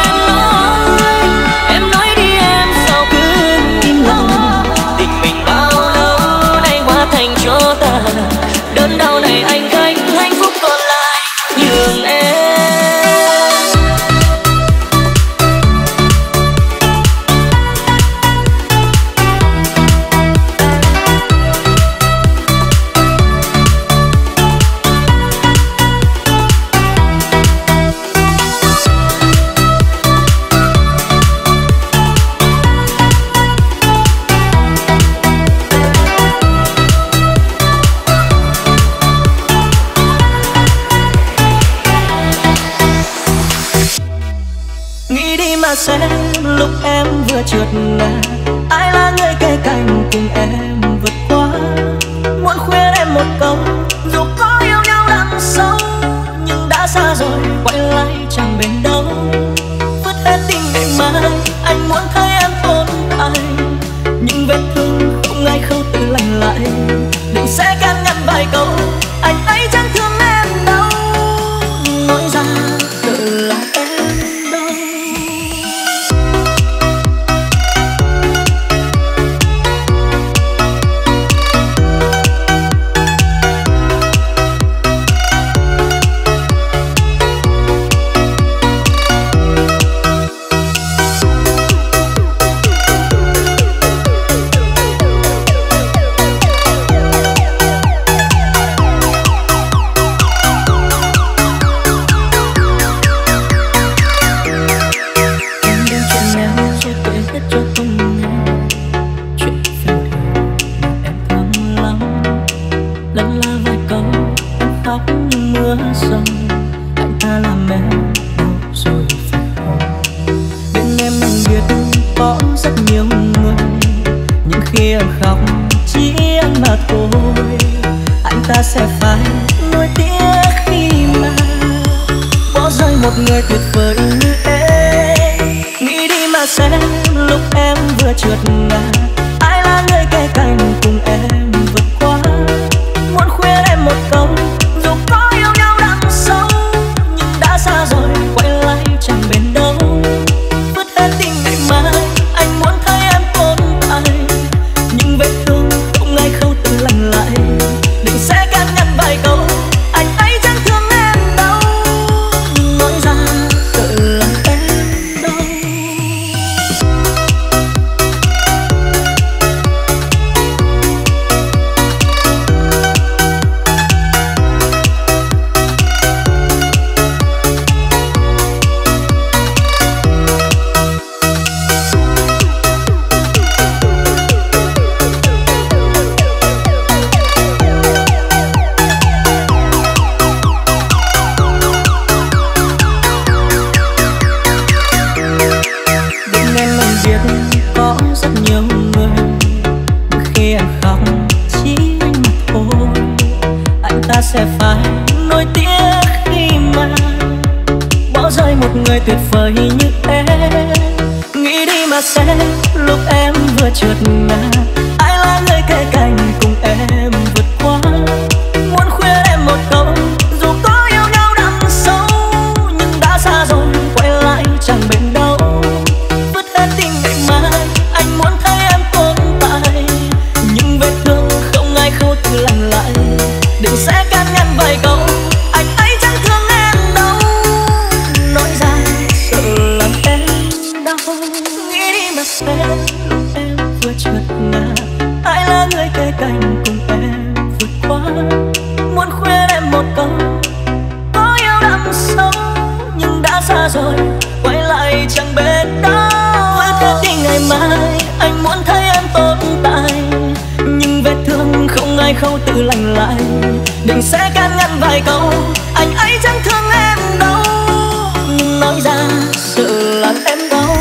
em nói đi em, sao cứ im lặng? Tình mình bao lâu nay hóa thành cho tàn, đớn đau này anh gánh, hạnh phúc còn lại nhường em. Xem lúc em vừa trượt ngã, ai là người kề cạnh cùng em vượt qua? Muốn khuyên em một câu, dù có yêu nhau đằng sâu, nhưng đã xa rồi quay lại chẳng bền đâu. Vứt hết tình ngày mai, anh muốn thấy em tồn tại, nhưng vết thương không ai khâu tự lành lại. Đừng sẽ can ngăn vài câu, anh ấy chẳng thương em đâu, nói ra tự là em. khuya khóc chỉ anh mà thôi. Anh ta sẽ phải nuối tiếc khi mà bỏ rơi một người tuyệt vời như em. Nghĩ đi mà xem lúc em vừa trượt ngã, ai là người kề cạnh cùng em vượt qua. Muốn khuyên em một câu, dù có yêu nhau đằng sâu nhưng đã xa rồi quay lại chẳng bền đâu. Vứt hết tình ngày mai, anh muốn thấy em tồn tại, nhưng vết thương không ai khâu tự lành lại. Định sẽ can ngăn vài câu, anh ấy chẳng thương em đâu, nhưng nói ra tự làm em đau. Sẽ phải nỗi tiếc khi mà bỏ rơi một người tuyệt vời như em. Nghĩ đi mà xem lúc em vừa trượt ngã, ai là người kề cạnh cùng em vượt qua. Muốn khuyên em một câu, dù có yêu nhau đằng sâu nhưng đã xa rồi quay lại chẳng bền đâu. Vứt hết tình ngày mai, anh muốn thấy em tồn tại, nhưng vết thương không ai khâu tự lành lại. Đừng sẽ can ngăn vài câu, anh ấy chẳng thương em đâu, nói ra sợ làm em đau. Nghĩ đi mà xem lúc em vừa trượt ngã, ai là người kề cạnh cùng em vượt qua. Muốn khuyên em một câu, có yêu đằng sâu nhưng đã xa rồi quay lại chẳng bên đâu. Vết hết đi ngày mai, anh muốn thấy em tồn tại, nhưng vết thương không ai khâu tự lành lại. Đừng sẽ can ngăn vài câu, anh ấy chẳng thương em đâu, nhưng nói ra sợ làm em đau.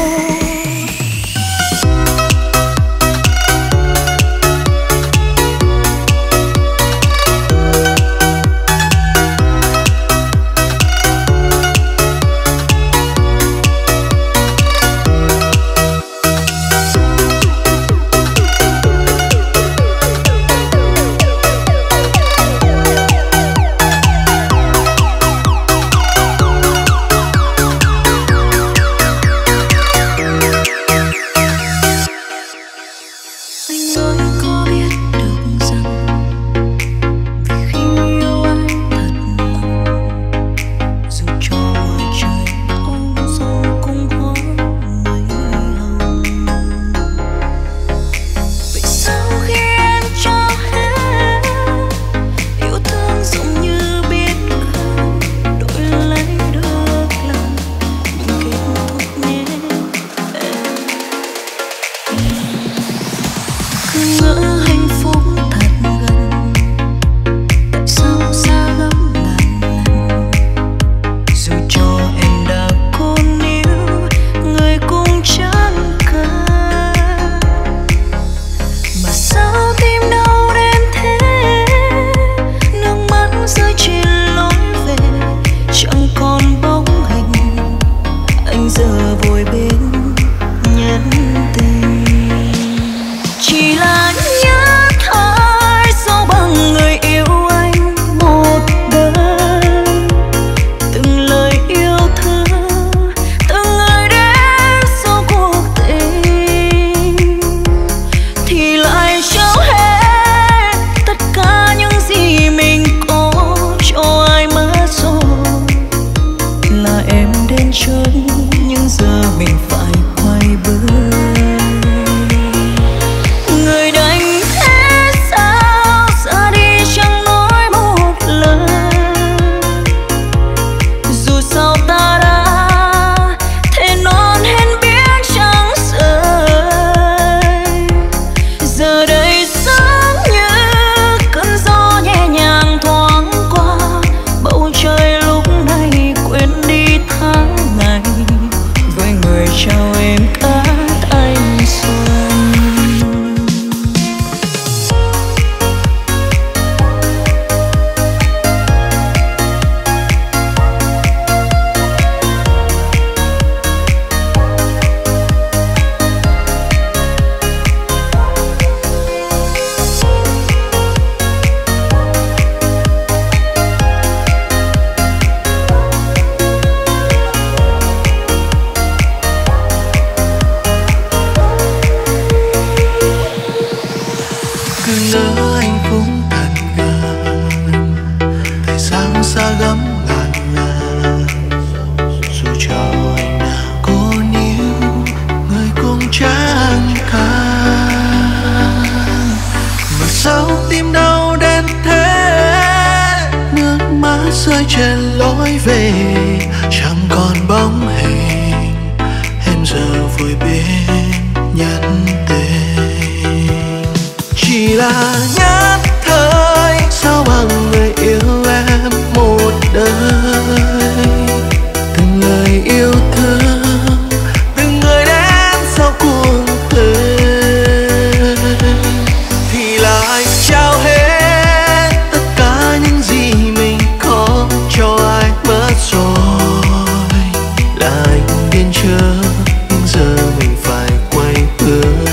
người trên lối về, chẳng còn bóng hình em giờ vui bên nhắn tình. Chỉ là nhất thời sao bằng người yêu em một đời. Từng lời yêu thương, từng người đến sau cuộc đời, thì lại trao hết tất cả những gì mình có cho ai mất rồi. Là anh điên chưa, nhưng giờ mình phải quay bước.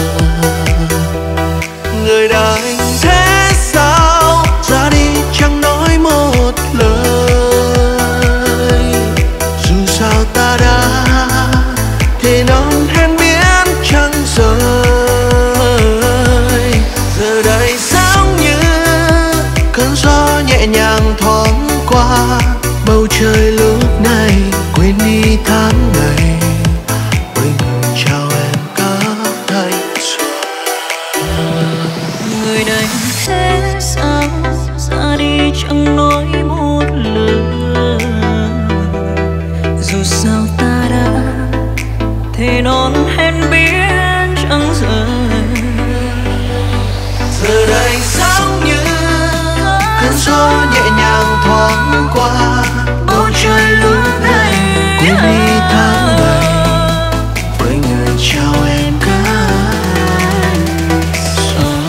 Người đánh thế sao ra đi chẳng nói một lời. Dù sao ta đã thế non hẹn biết chẳng rời. Giờ đây giống như cơn gió nhẹ nhàng thoáng qua bầu trời lúc này, quên đi tháng ngày với người chào em cả thành xuân.
Người đánh thế sao ra đi chẳng nói một lời. Dù sao ta đã thế non hẹn biết chẳng rời.
Giờ đây giống như cơn gió nhẹ nhàng thoáng qua bầu trời lúc này, quên đi tháng ngày với người chào em cả xuân.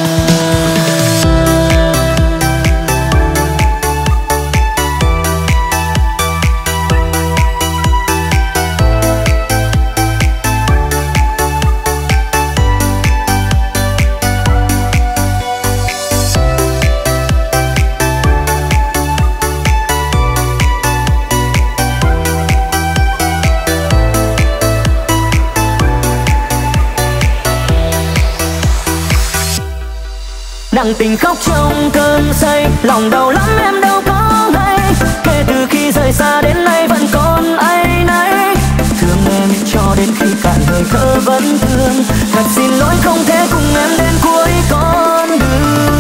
Nặng tình khóc trong cơn say, lòng đau lắm em đâu có hay. Kể từ khi rời xa đến nay vẫn còn áy náy. Thương em cho đến khi cạn hơi thở vẫn thương. Thật xin lỗi không thể cùng em đến cuối con đường.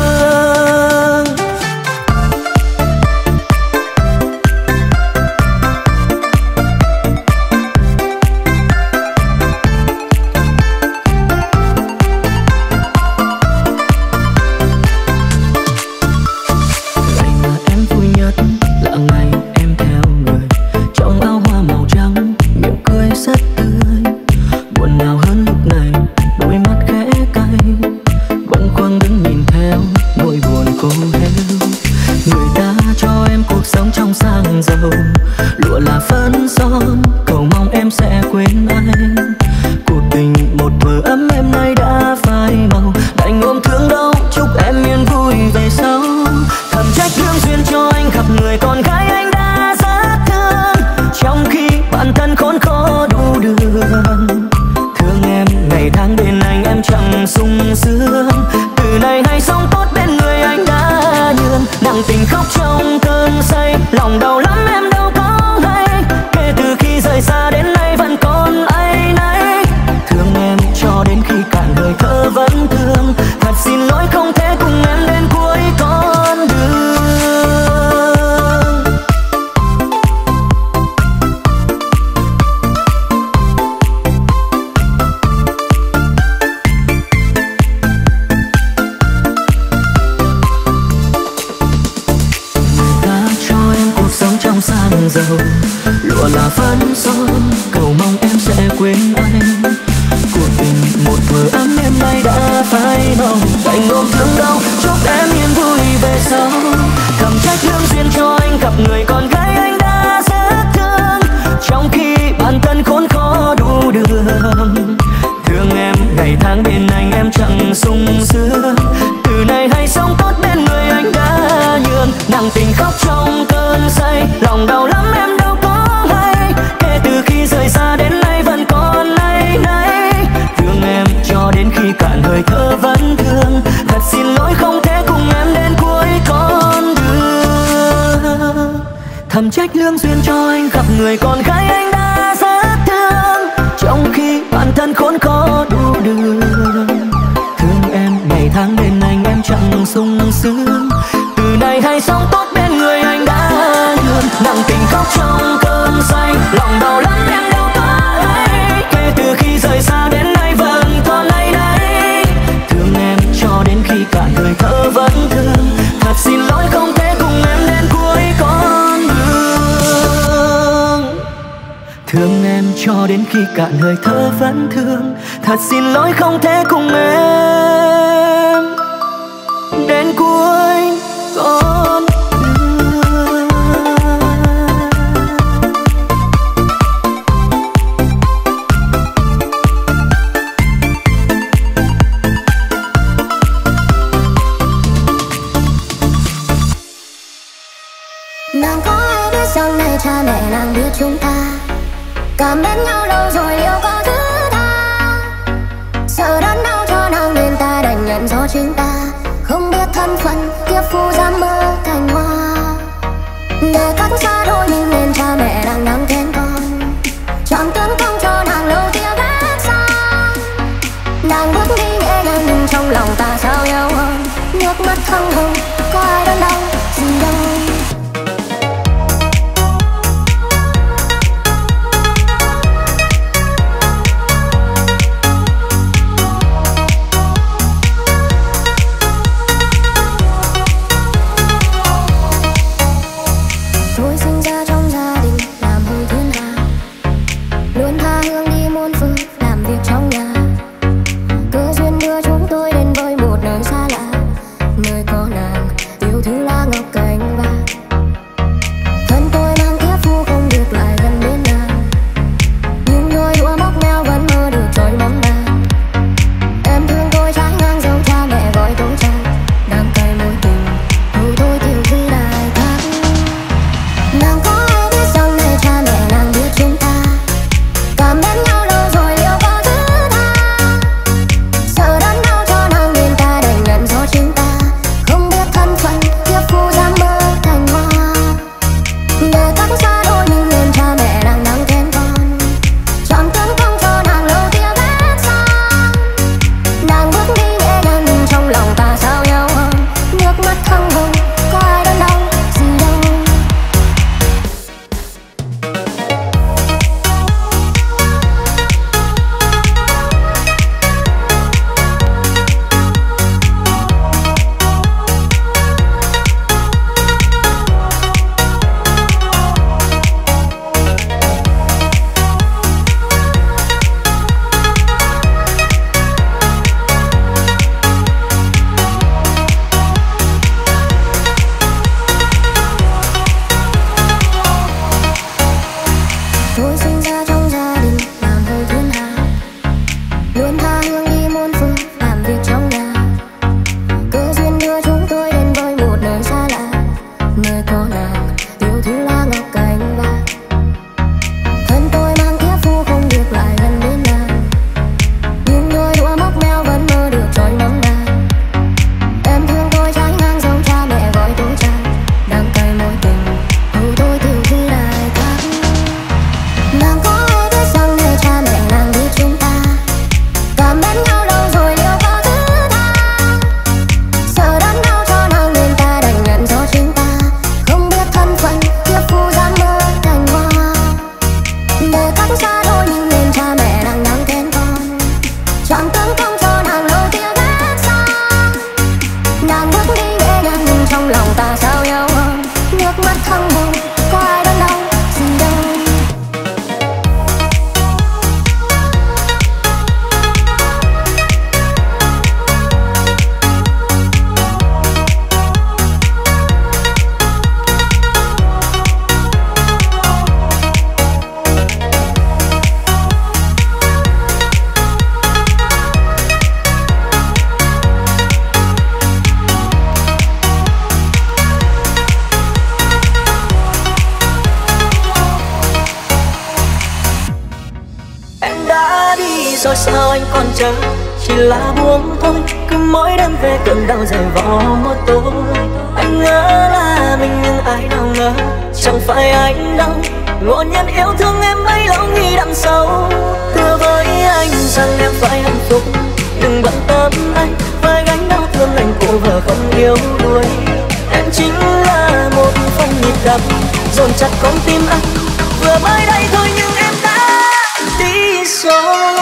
Thầm trách lương duyên cho anh gặp người con gái anh đã rất thương, trong khi bản thân khốn khó đủ đường. Thương em ngày tháng bên anh em chẳng sung sướng, từ nay hay sống tốt bên người anh đã khi cạn hơi thở vẫn thương. Thật xin lỗi không thể cùng em đến cuối con đường.
Nàng có ai biết rằng này cha mẹ nàng biết chúng ta cảm mến nhau lâu rồi liệu có thứ tha. Sợ đớn đau cho nàng nên ta đành nhận do chính ta không biết thân phận kiếp phu dám mơ thành hoa. Để cách xa đôi mình nên cha mẹ nàng đang khen con chọn tướng không cho nàng lâu tia ghét xa. Nàng bước đi nhẹ nhàng nhưng trong lòng ta sao yêu hơn. Nước mắt không hồng có ai đớn đau gì đâu.
rồi sao anh còn chờ, chỉ là buông thôi. Cứ mỗi đêm về cơn đau dày vò một tối. Anh ngỡ là mình nhưng ai nào ngờ chẳng phải anh đâu. Ngộ nhân yêu thương em bấy lâu nghĩ đằng sau. Thưa với anh rằng em phải hạnh phúc, đừng bận tâm anh với gánh đau thương anh cô vợ không yêu đuối. Em chính là một phong nhịp đập dồn chặt con tim anh, vừa mới đây thôi nhưng em đã đi rồi.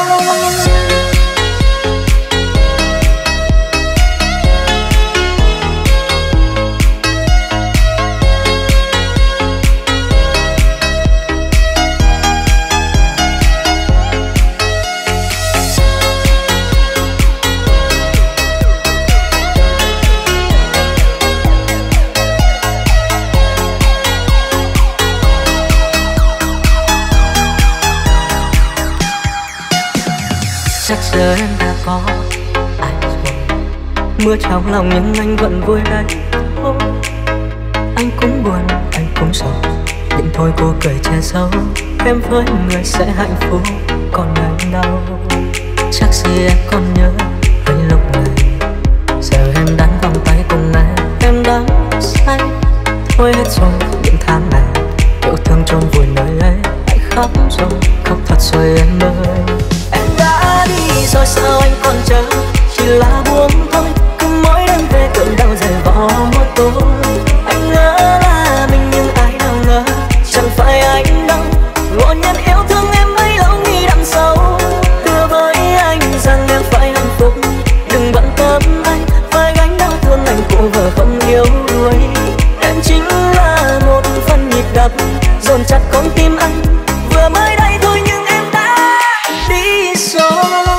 giờ em đã có ai rồi. Mưa trong lòng nhưng anh vẫn vui đấy thôi. Anh cũng buồn, anh cũng sầu, nhưng thôi cô cười che giấu. Em với người sẽ hạnh phúc, còn anh đâu. Chắc gì em còn nhớ với lúc này. Giờ em đánh vòng tay cùng em đã say. Thôi hết rồi những tháng này, yêu thương chôn vùi nơi ấy. Anh khóc rồi, khóc thật rồi em ơi. Em đã đi rồi sao anh còn chờ, chỉ là buông thôi. Cứ mỗi đêm về cơn đau dày vò mỗi tối. Anh ngỡ là mình nhưng ai nào ngờ chẳng phải anh đâu. Ngộ nhận yêu thương em bấy lâu nghĩ đằng sau. Thưa với anh rằng em phải hạnh phúc, đừng bận tâm anh phải gánh đau thương anh cô vợ không yêu đuối. Em chính là một phần nhịp đập dồn chặt con tim anh. Vừa mới đây thôi nhưng em đã đi rồi.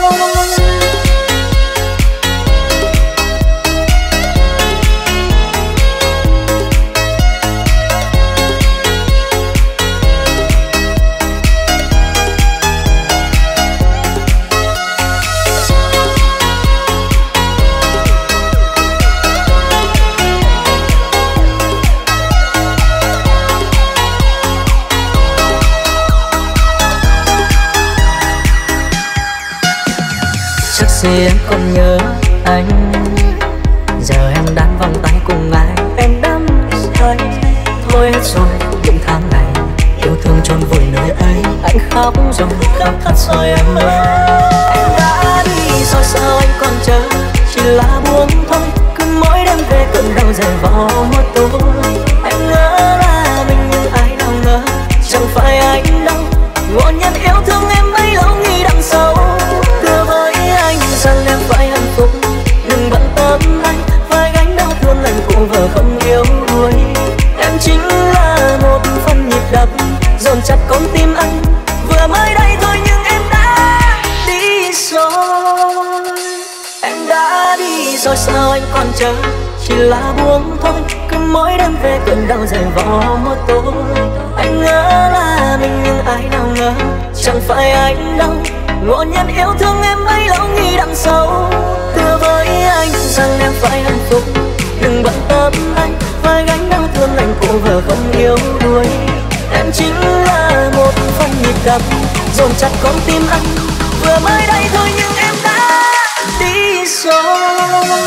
Thì em còn nhớ anh, giờ em đan vòng tay cùng ai. Em đắm say, thôi hết rồi những tháng này, yêu thương chôn vùi nơi ấy. Anh khóc rồi, khóc thật rồi em ơi. Em đã đi rồi sao anh còn chờ, chỉ là buông thôi. Cứ mỗi đêm về cơn đau dày vò mỗi tối. Anh ngỡ là mình nhưng ai nào ngờ chẳng phải anh đâu. Ngộ nhận yêu thương em bấy lâu nghĩ đằng sau. Thưa với anh rằng em phải hạnh phúc, đừng bận tâm anh phải gánh đau thương anh cô vợ không yêu đuối. Em chính là một phần nhịp đập dồn chặt con tim anh. Vừa mới đây thôi nhưng em đã đi rồi. Em đã đi rồi sao anh còn chờ, chỉ là buông thôi. Cứ mỗi đêm về cơn đau dày vò mỗi tối. Anh ngỡ là mình nhưng ai nào ngờ chẳng phải anh đâu. Ngộ nhận yêu thương em bấy lâu nghĩ đằng sau. Thưa với anh rằng em phải hạnh phúc, đừng bận tâm anh phải gánh đau thương anh cô vợ không yêu đuối. Em chính là một phần nhịp đập dồn chặt con tim anh. Vừa mới đây thôi nhưng em đã đi rồi.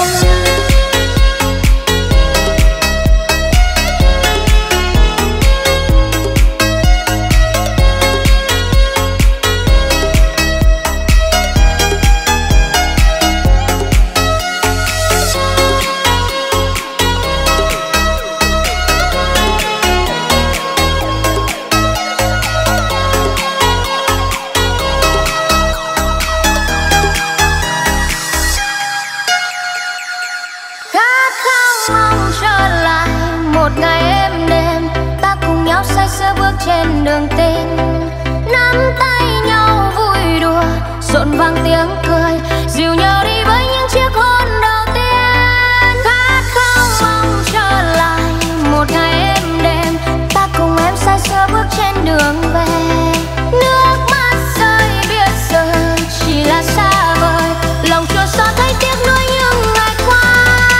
Trên đường tình nắm tay nhau vui đùa, rộn vang tiếng cười, dìu nhau đi với những chiếc hôn đầu tiên. Khát khao mong trở lại một ngày êm đềm, ta cùng em say sưa bước trên đường về. Nước mắt rơi biết giờ chỉ là xa vời, lòng chua xót thấy tiếc nuối những ngày qua.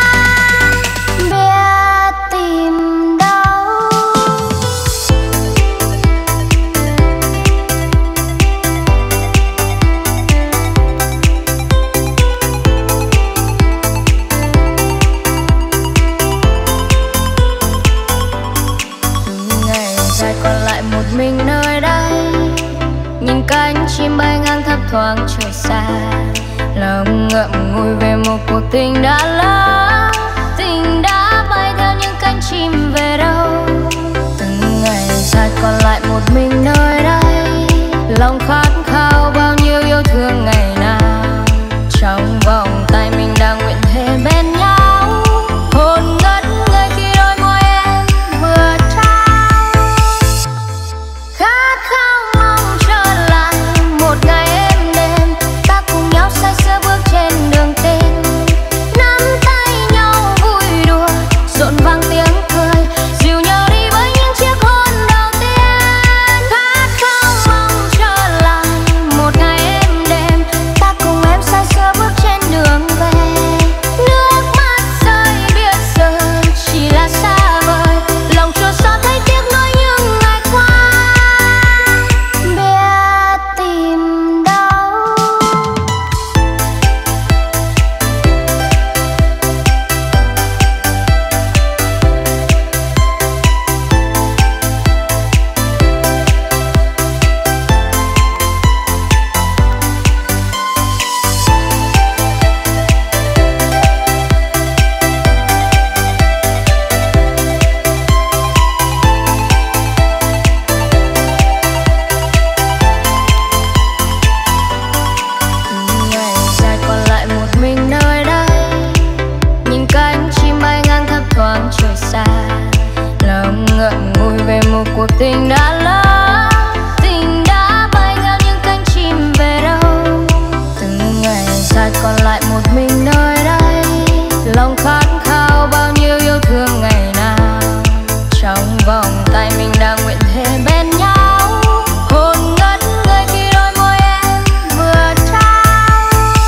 Biết tìm mình nơi đây, nhìn cánh chim bay ngang thấp thoáng trời xa. Lòng ngậm ngùi về một cuộc tình đã lỡ, tình đã bay theo những cánh chim về đâu. Từng ngày dài còn lại một mình nơi đây, lòng khát khao bao nhiêu yêu thương ngày nào. Trong vòng tay mình đang nguyện thề bên nhau, hồn ngất ngây khi đôi môi em vừa trao. Khát khao mong trở lại một ngày êm đềm, ta cùng nhau say sưa bước trên đường tình. Nắm tay
một cuộc tình đã lỡ, tình đã bay theo những cánh chim về đâu. Từng ngày dài còn lại một mình nơi đây, lòng khát khao bao nhiêu yêu thương ngày nào. Trong vòng tay mình đang nguyện thề bên nhau, hồn ngất ngây khi đôi môi em vừa trao.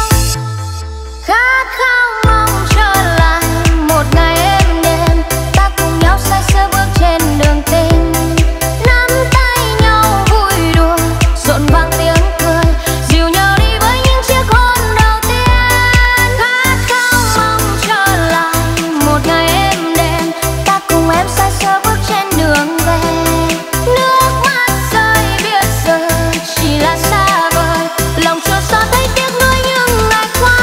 Khát khao mong trở lại một ngày êm đềm, ta cùng nhau say sưa bước trên đường tình, nắm tay nhau vui đùa rộn vang tiếng cười, dìu nhau đi với những chiếc hôn đầu tiên. Khát khao mong trở lại một ngày êm đềm, ta cùng em say sưa bước trên đường về. Nước mắt rơi biết giờ chỉ là xa vời, lòng chua xót thấy tiếc nuối những ngày qua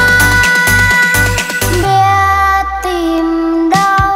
biết tìm đâu.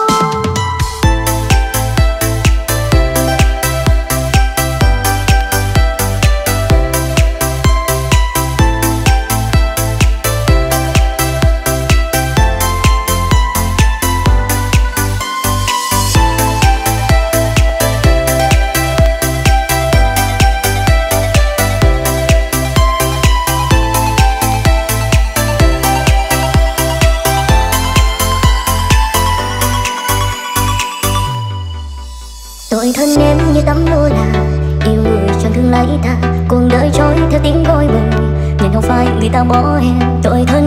Tôi thân em như tấm lụa là yêu người chẳng thương lấy ta, cuộc đời trôi theo tiếng gọi bời, nhưng không phải người ta bỏ em. Tôi thân